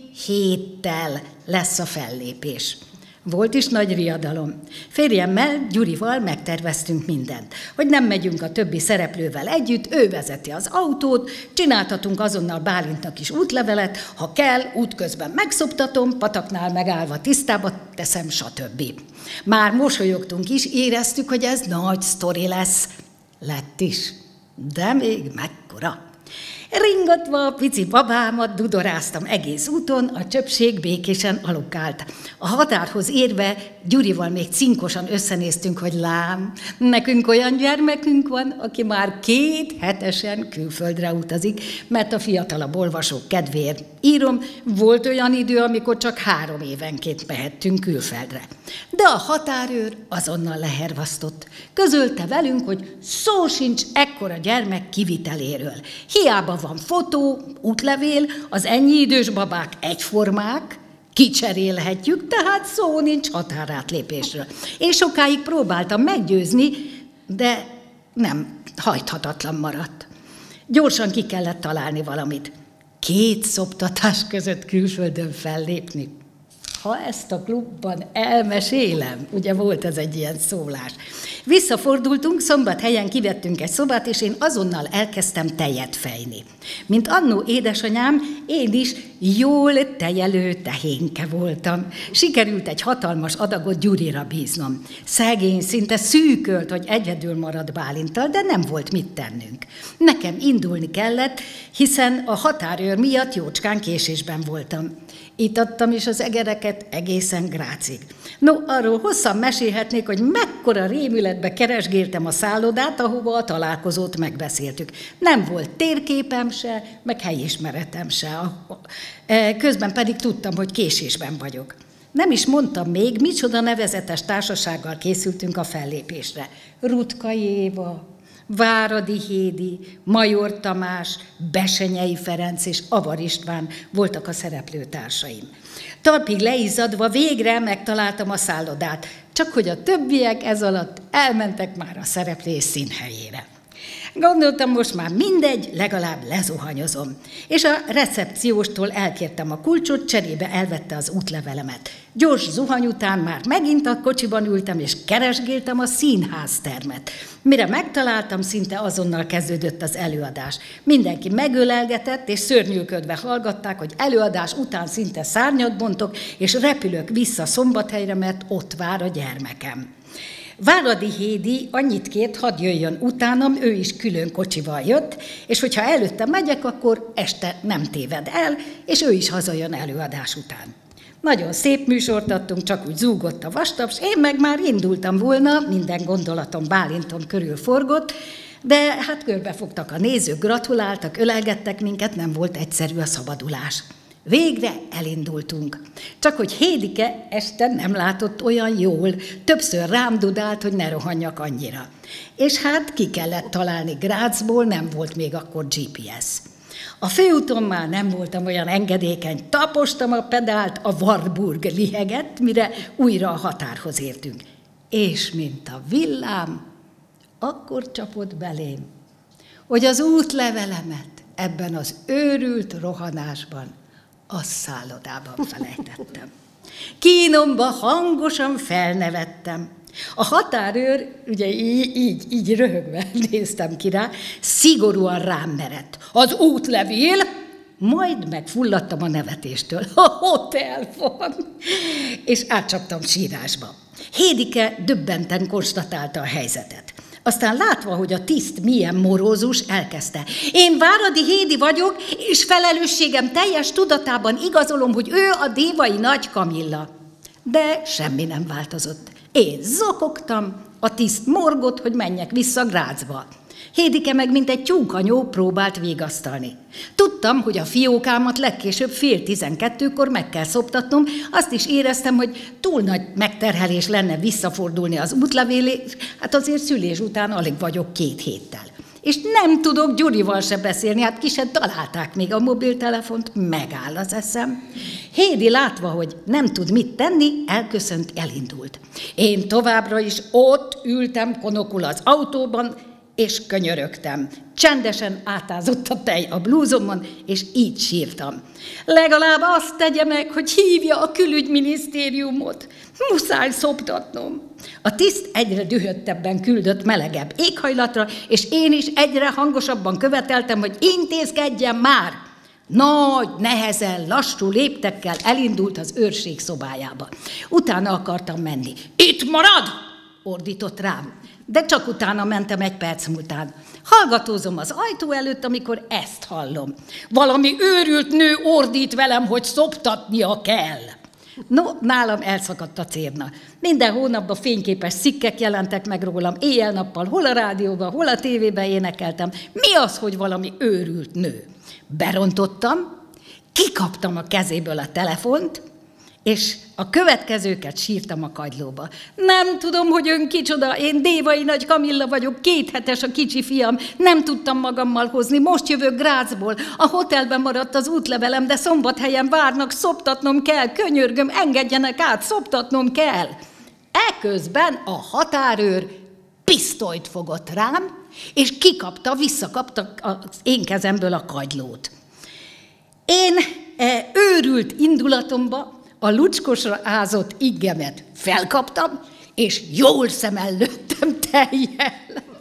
héttel lesz a fellépés. Volt is nagy riadalom. Férjemmel, Gyurival megterveztünk mindent. Hogy nem megyünk a többi szereplővel együtt, ő vezeti az autót, csináltatunk azonnal Bálintnak is útlevelet, ha kell, útközben megszoptatom, pataknál megállva tisztába teszem, stb. Már mosolyogtunk is, éreztük, hogy ez nagy sztori lesz. Lett is. De még mekkora. Ringatva a pici babámat dudoráztam egész úton, a csöpség békésen alukált. A határhoz érve Gyurival még cinkosan összenéztünk, hogy lám, nekünk olyan gyermekünk van, aki már két hetesen külföldre utazik, mert a fiatalabb olvasók kedvéért írom, volt olyan idő, amikor csak három évenként mehettünk külföldre. De a határőr azonnal lehervasztott. Közölte velünk, hogy szó sincs ekkora gyermek kiviteléről. Hiába van fotó, útlevél, az ennyi idős babák egyformák, kicserélhetjük, tehát szó nincs határátlépésről. Én sokáig próbáltam meggyőzni, de nem, hajthatatlan maradt. Gyorsan ki kellett találni valamit. Két szoptatás között külföldön fellépni. ha ezt a klubban elmesélem, ugye volt ez egy ilyen szólás. Visszafordultunk, Szombathelyen kivettünk egy szobát, és én azonnal elkezdtem tejet fejni. Mint annó édesanyám, én is jól tejelő tehénke voltam. Sikerült egy hatalmas adagot Gyurira bíznom. Szegény szinte szűkölt, hogy egyedül marad Bálinttal, de nem volt mit tennünk. Nekem indulni kellett, hiszen a határőr miatt jócskán késésben voltam. Itattam is az egereket egészen Grácig. No, arról hosszan mesélhetnék, hogy mekkora rémületbe keresgéltem a szállodát, ahova a találkozót megbeszéltük. Nem volt térképem se, meg helyismeretem se. Közben pedig tudtam, hogy késésben vagyok. Nem is mondtam még, micsoda nevezetes társasággal készültünk a fellépésre. Rutkai Éva, Váradi Hédi, Major Tamás, Besenyei Ferenc és Avar István voltak a szereplőtársaim. Talpig leizzadva végre megtaláltam a szállodát, csak hogy a többiek ez alatt elmentek már a szereplés színhelyére. Gondoltam, most már mindegy, legalább lezuhanyozom. És a recepcióstól elkértem a kulcsot, cserébe elvette az útlevelemet. Gyors zuhany után már megint a kocsiban ültem, és keresgéltem a színháztermet. Mire megtaláltam, szinte azonnal kezdődött az előadás. Mindenki megölelgetett, és szörnyűködve hallgatták, hogy előadás után szinte szárnyat bontok, és repülök vissza Szombathelyre, mert ott vár a gyermekem. Váradi Hédi annyit kért, hadd jöjjön utánam, ő is külön kocsival jött, és hogyha előtte megyek, akkor este nem téved el, és ő is hazajön előadás után. Nagyon szép műsort adtunk, csak úgy zúgott a vastaps, én meg már indultam volna, minden gondolatom Bálinton körül forgott, de hát körbefogtak a nézők, gratuláltak, ölelgettek minket, nem volt egyszerű a szabadulás. Végre elindultunk. Csak hogy Hédike este nem látott olyan jól, többször rám dudált, hogy ne rohanjak annyira. És hát ki kellett találni Grazból, nem volt még akkor gé pé es. A főúton már nem voltam olyan engedékeny, tapostam a pedált, a Wartburg lihegett, mire újra a határhoz értünk. És mint a villám, akkor csapott belém, hogy az útlevelemet ebben az őrült rohanásban a szállodában felejtettem. Kínomba hangosan felnevettem. A határőr, ugye így, így, így röhögve néztem ki rá, szigorúan rám merett. Az útlevél, majd megfulladtam a nevetéstől. A hotel van. És átcsaptam sírásba. Hédike döbbenten konstatálta a helyzetet. Aztán látva, hogy a tiszt milyen morózus, elkezdte. Én Váradi Hédi vagyok, és felelősségem teljes tudatában igazolom, hogy ő a Dévai Nagy Kamilla. De semmi nem változott. Én zokogtam, a tiszt morgott, hogy menjek vissza Grazba. Hédike meg mint egy tyúkanyó próbált vigasztalni. Tudtam, hogy a fiókámat legkésőbb fél tizenkettőkor meg kell szoptatnom, azt is éreztem, hogy túl nagy megterhelés lenne visszafordulni az útlevélé, hát azért szülés után alig vagyok két héttel. És nem tudok Gyurival se beszélni, hát ki se találták még a mobiltelefont, megáll az eszem. Hédi látva, hogy nem tud mit tenni, elköszönt, elindult. Én továbbra is ott ültem konokul az autóban, és könyörögtem. Csendesen átázott a tej a blúzomon, és így sírtam. Legalább azt tegye meg, hogy hívja a külügyminisztériumot. Muszáj szoptatnom. A tiszt egyre dühöttebben küldött melegebb éghajlatra, és én is egyre hangosabban követeltem, hogy intézkedjen már. Nagy, nehezen, lassú léptekkel elindult az őrség szobájába. Utána akartam menni. Itt marad! Ordított rám. De csak utána mentem egy perc múltán. Hallgatózom az ajtó előtt, amikor ezt hallom. Valami őrült nő ordít velem, hogy szoptatnia kell. No, nálam elszakadt a cérna. Minden hónapban fényképes cikkek jelentek meg rólam, éjjel-nappal, hol a rádióban, hol a tévében énekeltem. Mi az, hogy valami őrült nő? Berontottam, kikaptam a kezéből a telefont, és a következőket sírtam a kagylóba. Nem tudom, hogy ön kicsoda, én Dévai Nagy Kamilla vagyok, két hetes a kicsi fiam, nem tudtam magammal hozni, most jövök Grazból, a hotelben maradt az útlevelem, de Szombathelyen várnak, szoptatnom kell, könyörgöm, engedjenek át, szoptatnom kell. Eközben a határőr pisztolyt fogott rám, és kikapta, visszakapta az én kezemből a kagylót. Én e, őrült indulatomba a lucskosra ázott iggemet felkaptam, és jól szemmel lőttem tejjel.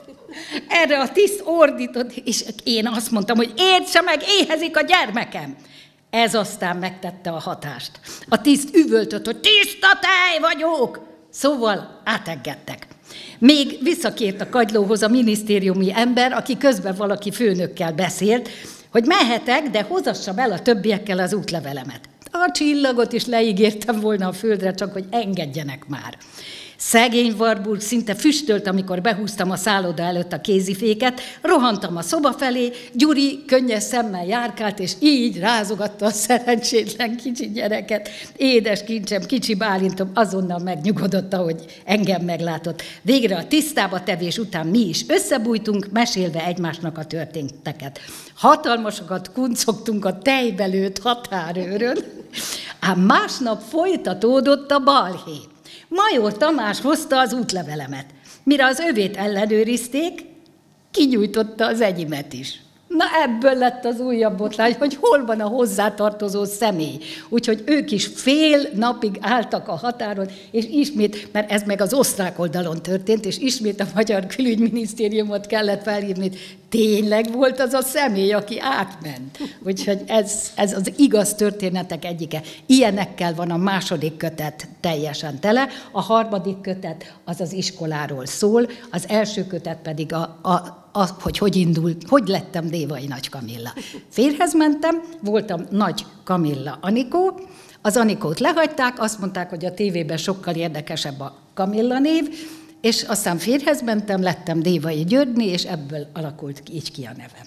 Erre a tiszt ordított, és én azt mondtam, hogy értse meg, éhezik a gyermekem. Ez aztán megtette a hatást. A tiszt üvöltött, hogy tiszta tej vagyok. Szóval átengedtek. Még visszakért a kagylóhoz a minisztériumi ember, aki közben valaki főnökkel beszélt, hogy mehetek, de hozassam el a többiekkel az útlevelemet. A csillagot is leígértem volna a földre, csak hogy engedjenek már. Szegény Warburg szinte füstölt, amikor behúztam a szálloda előtt a kéziféket, rohantam a szoba felé, Gyuri könnyes szemmel járkált, és így rázogatta a szerencsétlen kicsi gyereket. Édes kincsem, kicsi Bálintom azonnal megnyugodott, ahogy engem meglátott. Végre a tisztába tevés után mi is összebújtunk, mesélve egymásnak a történteket. Hatalmasokat kuncogtunk a tejbelőtt határőrön, ám másnap folytatódott a balhé. Major Tamás hozta az útlevelemet. Mire az övét ellenőrizték, kinyújtotta az enyémet is. Na ebből lett az újabb botrány, hogy hol van a hozzátartozó személy. Úgyhogy ők is fél napig álltak a határon, és ismét, mert ez meg az osztrák oldalon történt, és ismét a Magyar Külügyminisztériumot kellett felhívni, tényleg volt az a személy, aki átment. Úgyhogy ez, ez az igaz történetek egyike. Ilyenekkel van a második kötet teljesen tele, a harmadik kötet az az iskoláról szól, az első kötet pedig a, a Az, hogy hogy indult, hogy lettem Dévai Nagy Kamilla. Férjhez mentem, voltam Nagy Kamilla Anikó, az Anikót lehagyták, azt mondták, hogy a tévében sokkal érdekesebb a Kamilla név, és aztán férjhez mentem, lettem Dévai Györgyné, és ebből alakult így ki a nevem.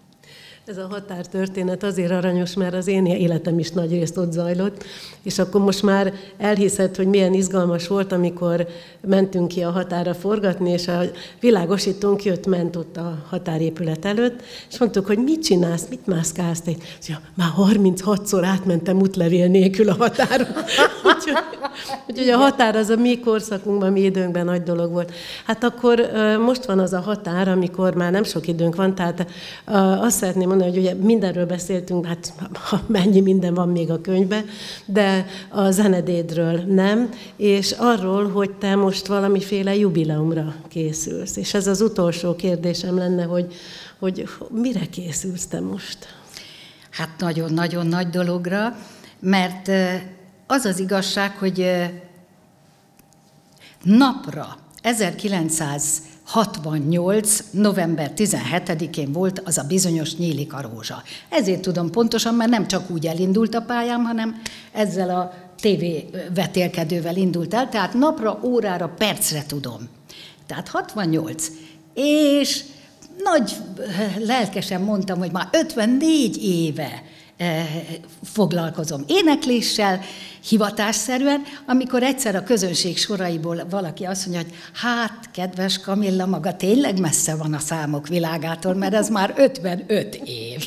Ez a határtörténet azért aranyos, mert az én életem is nagyrészt ott zajlott, és akkor most már elhiszed, hogy milyen izgalmas volt, amikor mentünk ki a határa forgatni, és a világosítónk jött, ment ott a határépület előtt, és mondtuk, hogy mit csinálsz, mit mászkálsz? Ja, már harminchatszor átmentem útlevél nélkül a határon. Úgyhogy, úgyhogy a határ az a mi korszakunkban, mi időnkben nagy dolog volt. Hát akkor most van az a határ, amikor már nem sok időnk van, tehát azt szeretném mondani, hogy ugye mindenről beszéltünk, hát mennyi minden van még a könyvben, de a zenedédről nem, és arról, hogy te most valamiféle jubileumra készülsz. És ez az utolsó kérdésem lenne, hogy, hogy mire készülsz te most? Hát nagyon-nagyon nagy dologra, mert az az igazság, hogy napra ezerkilencszázhatvannyolc. november tizenhetedikén volt az a bizonyos Nyílik a rózsa. Ezért tudom pontosan, mert nem csak úgy elindult a pályám, hanem ezzel a tévévetélkedővel indult el, tehát napra, órára, percre tudom. Tehát hatvannyolc. És nagy lelkesen mondtam, hogy már ötvennégy éve foglalkozom énekléssel, hivatásszerűen, amikor egyszer a közönség soraiból valaki azt mondja, hogy hát, kedves Kamilla, maga tényleg messze van a számok világától, mert ez már ötvenöt év.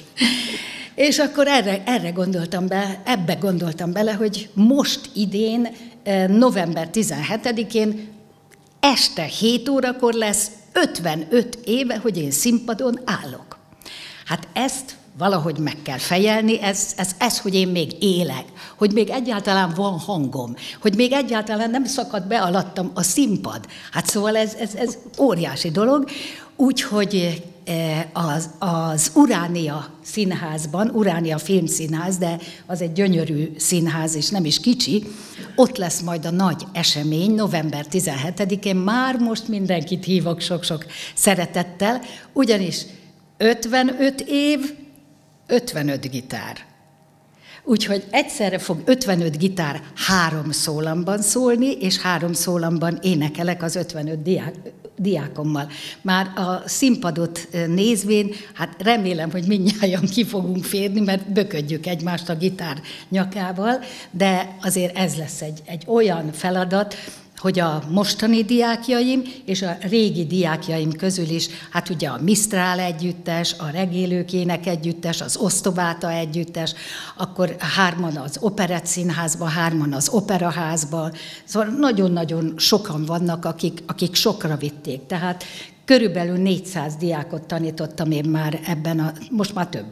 És akkor erre, erre gondoltam be, ebbe gondoltam bele, hogy most idén, november tizenhetedikén, este hét órakor lesz ötvenöt éve, hogy én színpadon állok. Hát ezt valahogy meg kell fejelni, ez, ez, ez, hogy én még élek, hogy még egyáltalán van hangom, hogy még egyáltalán nem szakad be alattam a színpad. Hát szóval ez, ez, ez óriási dolog, úgyhogy az, az Uránia színházban, Uránia Filmszínház, de az egy gyönyörű színház, és nem is kicsi, ott lesz majd a nagy esemény, november tizenhetedikén, már most mindenkit hívok sok-sok szeretettel, ugyanis ötvenöt év, ötvenöt gitár. Úgyhogy egyszerre fog ötvenöt gitár három szólamban szólni, és három szólamban énekelek az ötvenöt diák, diákommal. Már a színpadot nézvén, hát remélem, hogy mindnyájan ki fogunk férni, mert böködjük egymást a gitár nyakával, de azért ez lesz egy, egy olyan feladat, hogy a mostani diákjaim és a régi diákjaim közül is, hát ugye a Misztrál együttes, a Regélők Ének együttes, az Osztobáta együttes, akkor hárman az Operett Színházban, hárman az Operaházban, szóval nagyon-nagyon sokan vannak, akik, akik sokra vitték. Tehát körülbelül négyszáz diákot tanítottam én már ebben, a, most már többet.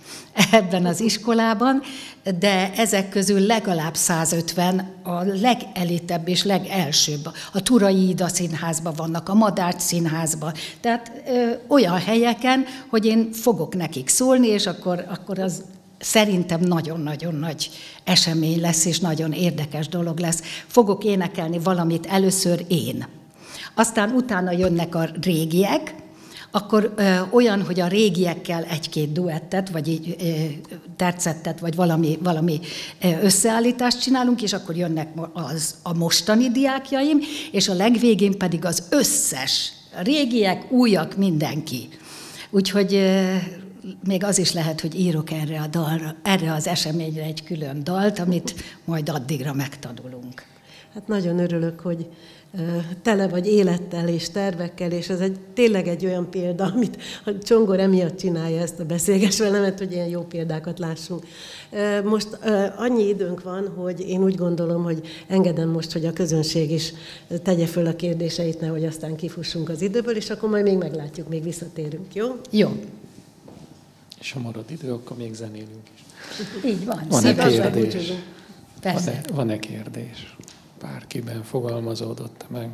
ebben az iskolában, de ezek közül legalább százötven a legelitebb és legelsőbb. A Turai Ida Színházban vannak, a Madách Színházban, tehát ö, olyan helyeken, hogy én fogok nekik szólni, és akkor, akkor az szerintem nagyon-nagyon nagy esemény lesz, és nagyon érdekes dolog lesz. Fogok énekelni valamit először én. Aztán utána jönnek a régiek, akkor ö, olyan, hogy a régiekkel egy-két duettet, vagy így ö, tercettet, vagy valami, valami ö, összeállítást csinálunk, és akkor jönnek az, a mostani diákjaim, és a legvégén pedig az összes, a régiek, újak, mindenki. Úgyhogy ö, még az is lehet, hogy írok erre, a dalra, erre az eseményre egy külön dalt, amit majd addigra megtanulunk. Hát nagyon örülök, hogy tele vagy élettel és tervekkel, és ez egy, tényleg egy olyan példa, amit a Csongor emiatt csinálja ezt a beszélges velemet, hogy ilyen jó példákat lássunk. Most annyi időnk van, hogy én úgy gondolom, hogy engedem most, hogy a közönség is tegye föl a kérdéseit, nehogy aztán kifussunk az időből, és akkor majd még meglátjuk, még visszatérünk, jó? Jó. És ha marad idő, akkor még zenélünk is. Így van. Van-e kérdés? Persze. Van-e, van-e kérdés? Bárkiben fogalmazódott meg?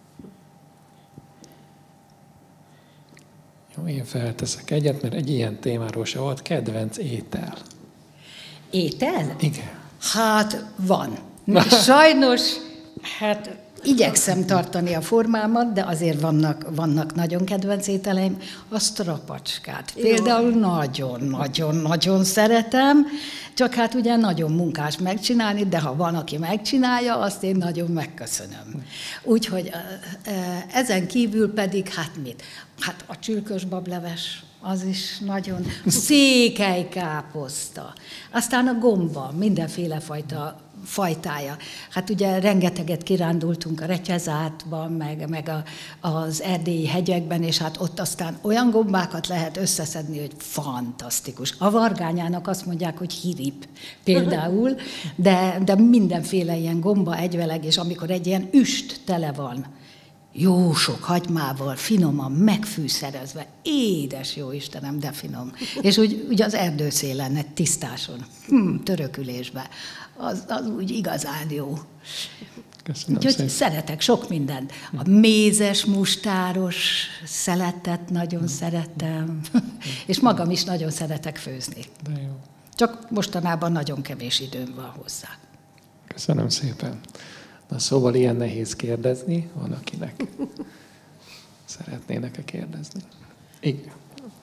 Jó, én felteszek egyet, mert egy ilyen témáról se volt. Kedvenc étel. Étel? Igen. Hát van. Sajnos, hát igyekszem tartani a formámat, de azért vannak, vannak nagyon kedvenc ételeim. A strapacskát például nagyon-nagyon-nagyon szeretem, csak hát ugye nagyon munkás megcsinálni, de ha van, aki megcsinálja, azt én nagyon megköszönöm. Úgyhogy ezen kívül pedig, hát mit? Hát a csülkös bableves, az is nagyon... Székelykáposzta. Aztán a gomba, mindenféle fajta fajtája. Hát ugye rengeteget kirándultunk a Retyezátban, meg, meg a, az erdélyi hegyekben, és hát ott aztán olyan gombákat lehet összeszedni, hogy fantasztikus. A vargányának azt mondják, hogy hirip például, de, de mindenféle ilyen gomba egyveleg, és amikor egy ilyen üst tele van, jó sok hagymával, finoman, megfűszerezve, édes jó Istenem, de finom. És úgy, úgy az erdőszélen, egy tisztáson, hm, törökülésbe, az, az úgy igazán jó. Köszönöm Úgyhogy szépen. Szeretek sok mindent. A mézes, mustáros szeletet nagyon szeretem, és magam is nagyon szeretek főzni. De jó. Csak mostanában nagyon kevés időm van hozzá. Köszönöm szépen. Na szóval ilyen nehéz kérdezni, van akinek szeretnének-e kérdezni. Igen.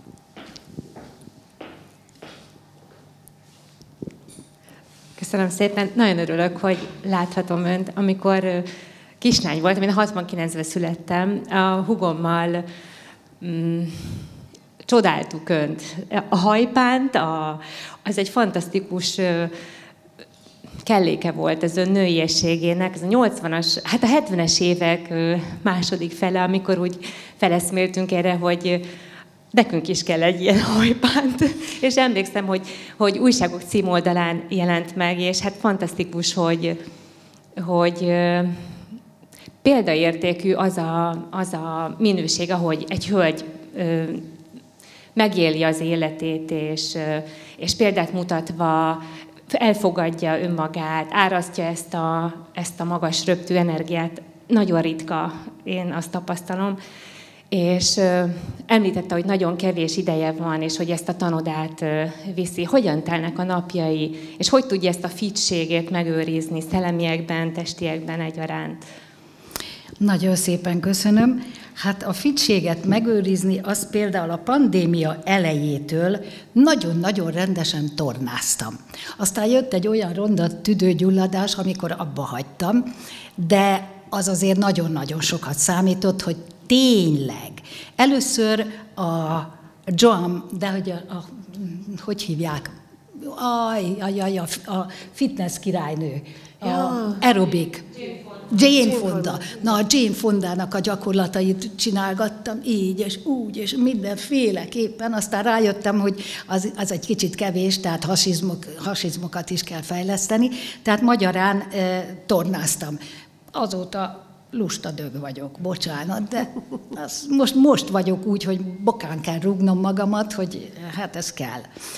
Köszönöm szépen. Nagyon örülök, hogy láthatom Önt. Amikor kislány voltam, én hatvankilencben születtem, a hugommal mm, csodáltuk Önt. A hajpánt, a, az egy fantasztikus kelléke volt az ön nőiességének, ez a nyolcvanas, hát a hetvenes évek második fele, amikor úgy feleszméltünk erre, hogy nekünk is kell egy ilyen hajpánt. És emlékszem, hogy, hogy újságok címoldalán jelent meg, és hát fantasztikus, hogy, hogy példaértékű az a, az a minőség, ahogy egy hölgy megéli az életét, és, és példát mutatva elfogadja önmagát, árasztja ezt a, ezt a magas röptű energiát. Nagyon ritka, én azt tapasztalom. És ö, említette, hogy nagyon kevés ideje van, és hogy ezt a tanodát ö, viszi. Hogyan telnek a napjai, és hogy tudja ezt a fitségét megőrizni szellemiekben, testiekben egyaránt? Nagyon szépen köszönöm. Hát a fitséget megőrizni, az például a pandémia elejétől nagyon-nagyon rendesen tornáztam. Aztán jött egy olyan ronda tüdőgyulladás, amikor abba hagytam, de az azért nagyon-nagyon sokat számított, hogy tényleg. Először a Joam, de hogy, a, a, hogy hívják? Aj, aj, aj, a, a fitness királynő, a ja. aerobik. Jane Fonda. Na, a Jane Fondának a gyakorlatait csinálgattam így, és úgy, és mindenféleképpen. Aztán rájöttem, hogy az, az egy kicsit kevés, tehát hasizmok, hasizmokat is kell fejleszteni. Tehát magyarán e, tornáztam. Azóta lusta dög vagyok, bocsánat, de az most, most vagyok úgy, hogy bokán kell rúgnom magamat, hogy hát ez kell.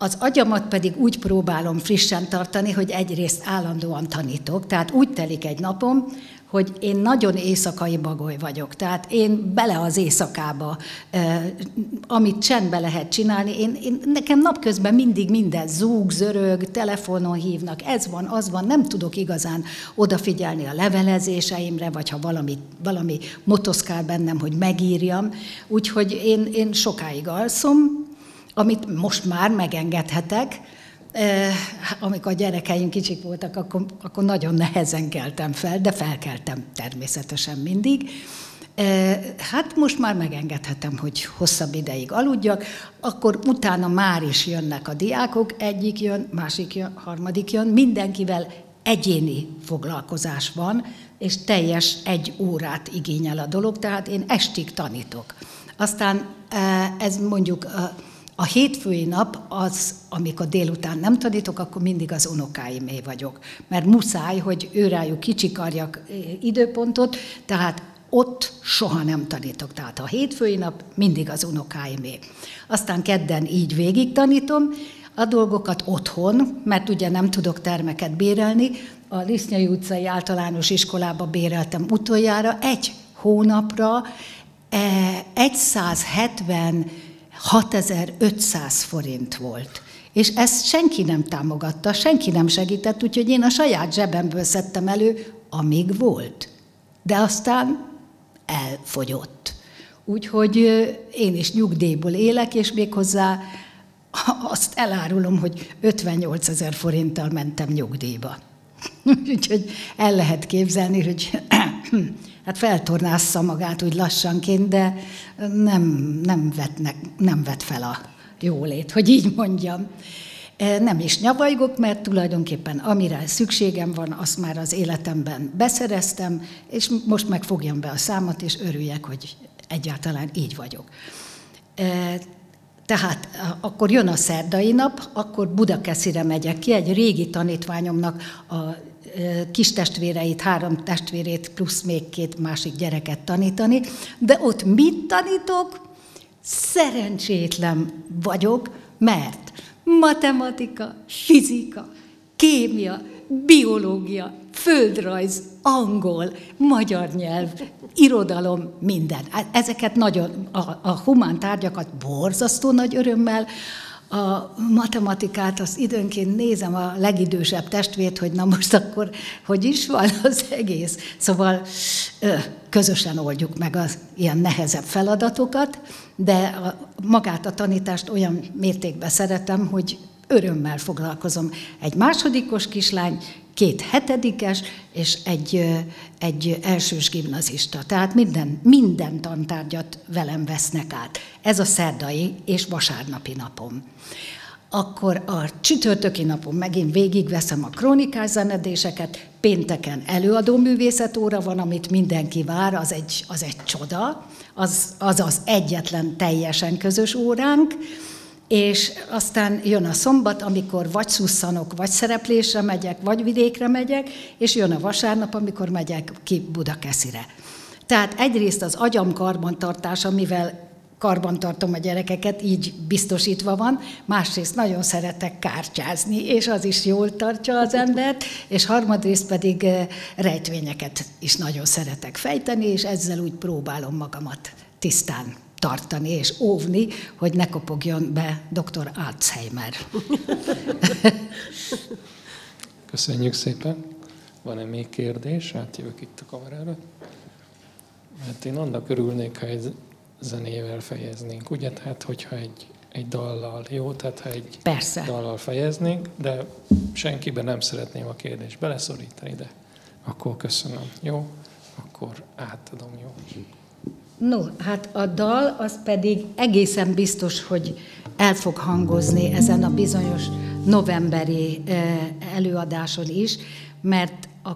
Az agyamat pedig úgy próbálom frissen tartani, hogy egyrészt állandóan tanítok, tehát úgy telik egy napom, hogy én nagyon éjszakai bagoly vagyok, tehát én bele az éjszakába, eh, amit csendbe lehet csinálni, én, én, nekem napközben mindig minden zúg, zörög, telefonon hívnak, ez van, az van, nem tudok igazán odafigyelni a levelezéseimre, vagy ha valami, valami motoszkál bennem, hogy megírjam, úgyhogy én, én sokáig alszom, amit most már megengedhetek. Amikor a gyerekeim kicsik voltak, akkor, akkor nagyon nehezen keltem fel, de felkeltem természetesen mindig. Hát most már megengedhetem, hogy hosszabb ideig aludjak, akkor utána már is jönnek a diákok, egyik jön, másik jön, harmadik jön, mindenkivel egyéni foglalkozás van, és teljes egy órát igényel a dolog, tehát én estig tanítok. Aztán ez mondjuk a hétfői nap az, amikor délután nem tanítok, akkor mindig az unokáimé vagyok. Mert muszáj, hogy őrájuk kicsikarjak időpontot, tehát ott soha nem tanítok. Tehát a hétfői nap mindig az unokáimé. Aztán kedden így végig tanítom a dolgokat otthon, mert ugye nem tudok termeket bérelni. A Lisznyai utcai általános iskolába béreltem utoljára egy hónapra százhetvenhatezer-ötszáz forint volt. És ezt senki nem támogatta, senki nem segített, úgyhogy én a saját zsebemből szedtem elő, amíg volt. De aztán elfogyott. Úgyhogy én is nyugdíjból élek, és méghozzá azt elárulom, hogy ötvennyolcezer forinttal mentem nyugdíjba. Úgyhogy el lehet képzelni, hogy hát feltornázza magát úgy lassanként, de nem, nem, vetnek, nem vet fel a jólét, hogy így mondjam. Nem is nyavajgok, mert tulajdonképpen amire szükségem van, azt már az életemben beszereztem, és most meg fogjam be a számot, és örüljek, hogy egyáltalán így vagyok. Tehát akkor jön a szerdai nap, akkor Budakeszire megyek ki, egy régi tanítványomnak a kis testvéreit, három testvérét, plusz még két másik gyereket tanítani, de ott mit tanítok? Szerencsétlen vagyok, mert matematika, fizika, kémia, biológia, földrajz, angol, magyar nyelv, irodalom, minden. Ezeket nagyon, a, a humán tárgyakat borzasztó nagy örömmel, a matematikát, azt időnként nézem a legidősebb testvért, hogy na most akkor hogy is van az egész. Szóval közösen oldjuk meg az ilyen nehezebb feladatokat, de a, magát a tanítást olyan mértékben szeretem, hogy örömmel foglalkozom. Egy másodikos kislány, két hetedikes és egy, egy elsős gimnazista. Tehát minden, minden tantárgyat velem vesznek át. Ez a szerdai és vasárnapi napom. Akkor a csütörtöki napon megint végigveszem a krónikás zenedéseket, pénteken előadóművészetóra van, amit mindenki vár, az egy, az egy csoda, az, az az egyetlen teljesen közös óránk, és aztán jön a szombat, amikor vagy szusszanok, vagy szereplésre megyek, vagy vidékre megyek, és jön a vasárnap, amikor megyek ki Budakeszire. Tehát egyrészt az agyam karbantartása, mivel karbantartom a gyerekeket, így biztosítva van, másrészt nagyon szeretek kártyázni, és az is jól tartja az embert, és harmadrészt pedig rejtvényeket is nagyon szeretek fejteni, és ezzel úgy próbálom magamat tisztán tartani és óvni, hogy ne kopogjon be doktor Alzheimer. Köszönjük szépen. Van-e még kérdés? Átjövök itt a kamerára. Mert én annak örülnék, ha egy zenével fejeznénk, ugye? Tehát, hogyha egy, egy dallal, jó? Tehát, ha egy Persze. dallal fejeznénk, de senkiben nem szeretném a kérdést beleszorítani, de akkor köszönöm. Jó? Akkor átadom, jó? No, hát a dal az pedig egészen biztos, hogy el fog hangozni ezen a bizonyos novemberi előadáson is, mert a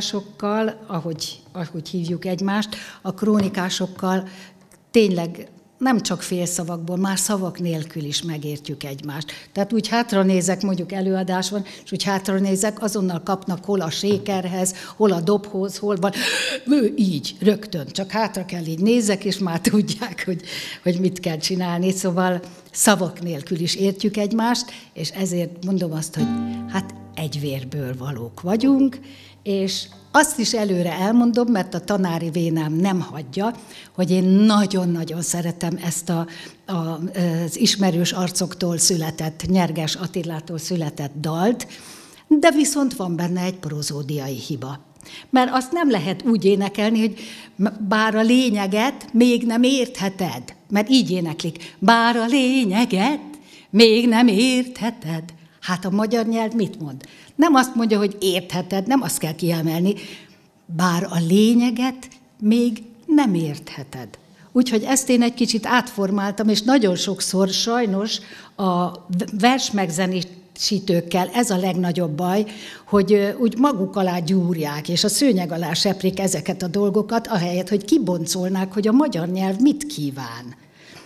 krónikásokkal, ahogy, ahogy hívjuk egymást, a krónikásokkal tényleg nem csak félszavakból, már szavak nélkül is megértjük egymást. Tehát úgy hátranézek, mondjuk előadás van, és úgy hátranézek, azonnal kapnak hol a sékerhez, hol a dobhoz, hol van. Ő így, rögtön, csak hátra kell így nézek, és már tudják, hogy, hogy mit kell csinálni. Szóval szavak nélkül is értjük egymást, és ezért mondom azt, hogy hát egy vérből valók vagyunk, és azt is előre elmondom, mert a tanári vénám nem hagyja, hogy én nagyon-nagyon szeretem ezt a, a, az ismerős arcoktól született, Nyerges Attilától született dalt, de viszont van benne egy prozódiai hiba. Mert azt nem lehet úgy énekelni, hogy bár a lényeget még nem értheted, mert így éneklik, bár a lényeget még nem értheted. Hát a magyar nyelv mit mond? Nem azt mondja, hogy értheted, nem azt kell kiemelni, bár a lényeget még nem értheted. Úgyhogy ezt én egy kicsit átformáltam, és nagyon sokszor sajnos a versmegzenésítőkkel ez a legnagyobb baj, hogy úgy maguk alá gyúrják, és a szőnyeg alá seprik ezeket a dolgokat, ahelyett, hogy kiboncolnák, hogy a magyar nyelv mit kíván.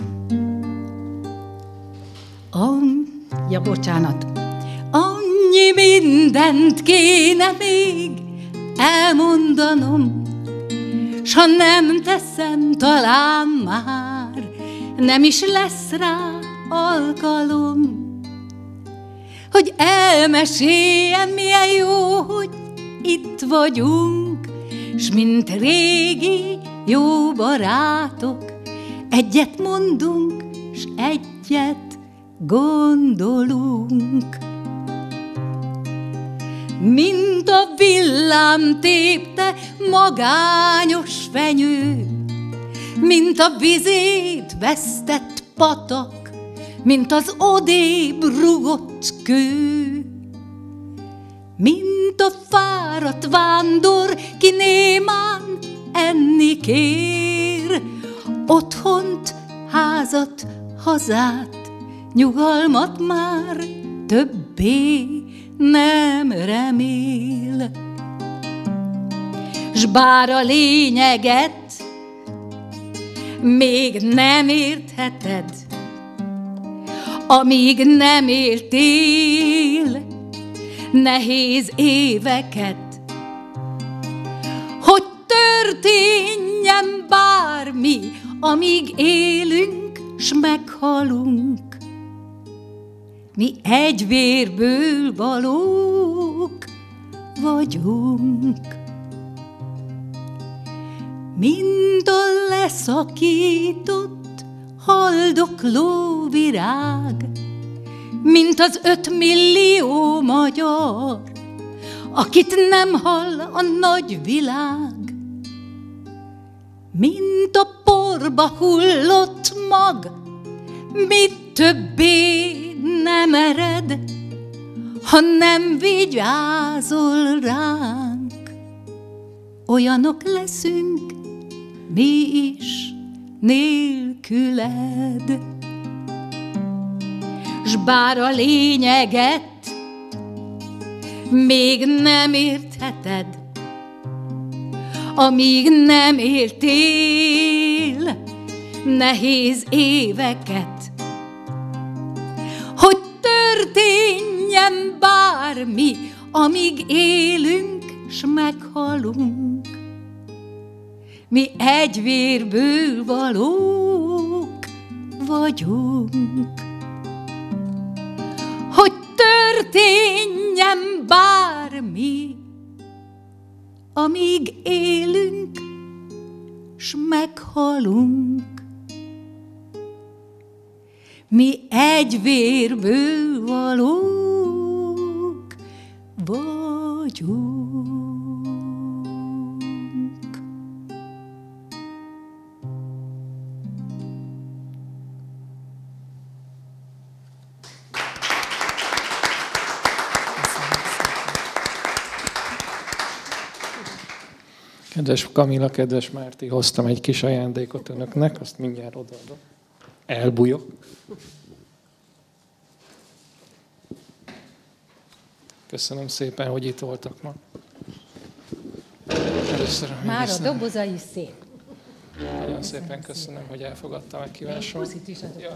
A... Ja, bocsánat. Annyi mindent kéne még elmondanom, s ha nem teszem, talán már nem is lesz rá alkalom, hogy elmeséljem, milyen jó, hogy itt vagyunk, s mint régi jó barátok, egyet mondunk, s egyet gondolunk. Mint a villám tépte magányos fenyő, mint a vizét vesztett patak, mint az odébb rugott kő, mint a fáradt vándor, ki némán enni kér, otthont, házat, hazát, nyugalmat már többé nem remél. S bár a lényeget még nem értheted, amíg nem éltél nehéz éveket, hogy történjen bármi, amíg élünk, s meghalunk. Mi egy vérből valók vagyunk, mint a leszakított haldokló virág, mint az ötmillió magyar, akit nem hall a nagy világ, mint a porba hullott mag, mit többé nem ered, ha nem vigyázol ránk. Olyanok leszünk mi is nélküled. S bár a lényeget még nem értheted, amíg nem éltél nehéz éveket, hogy történjen bármi, amíg élünk, s meghalunk. Mi egy vérből valók vagyunk, hogy történjen bármi, amíg élünk, s meghalunk. Mi egy vérből valók vagyunk. Kedves Kamilla, kedves Márti, hoztam egy kis ajándékot önöknek, azt mindjárt odaadom. Elbújok. Köszönöm szépen, hogy itt voltak ma. Először a Már a doboza is szép. Nagyon szépen köszönöm, hogy elfogadta a meghívásom. Puszit is adok.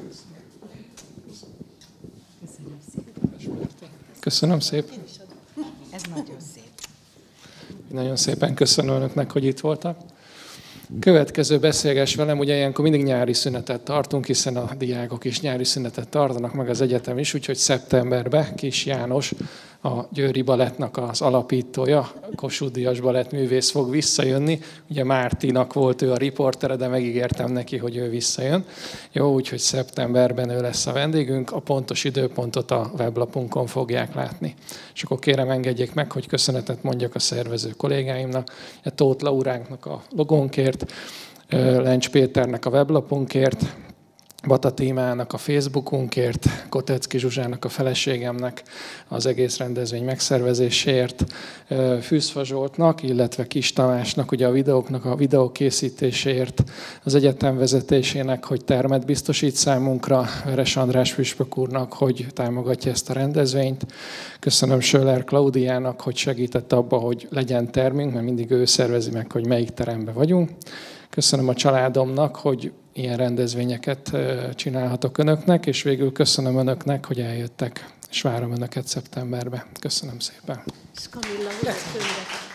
Köszönöm szépen. Ez nagyon szép. Nagyon szépen köszönöm önöknek, hogy itt voltak. Következő beszélgess velem, ugye ilyenkor mindig nyári szünetet tartunk, hiszen a diákok is nyári szünetet tartanak, meg az egyetem is, úgyhogy szeptemberben Kis János, a Győri Balettnak az alapítója, Kossuth Díjas balettművész fog visszajönni. Ugye Mártinak volt ő a riportere, de megígértem neki, hogy ő visszajön. Jó, úgyhogy szeptemberben ő lesz a vendégünk, a pontos időpontot a weblapunkon fogják látni. És akkor kérem, engedjék meg, hogy köszönetet mondjak a szervező kollégáimnak, a Tóth Lauránknak a logónkért, Lencs Péternek a weblapunkért, Bata Tímának a Facebookunkért, Kotecki Zsuzsának a feleségemnek az egész rendezvény megszervezéséért, Fűzfa Zsoltnak, illetve Kis Tamásnak ugye a videóknak a videó készítéséért, az egyetem vezetésének, hogy termet biztosít számunkra, Veres András püspök úrnak, hogy támogatja ezt a rendezvényt. Köszönöm Söller Klaudiának, hogy segített abba, hogy legyen termünk, mert mindig ő szervezi meg, hogy melyik teremben vagyunk. Köszönöm a családomnak, hogy ilyen rendezvényeket csinálhatok önöknek, és végül köszönöm önöknek, hogy eljöttek, és várom önöket szeptemberbe. Köszönöm szépen. És Kamilla,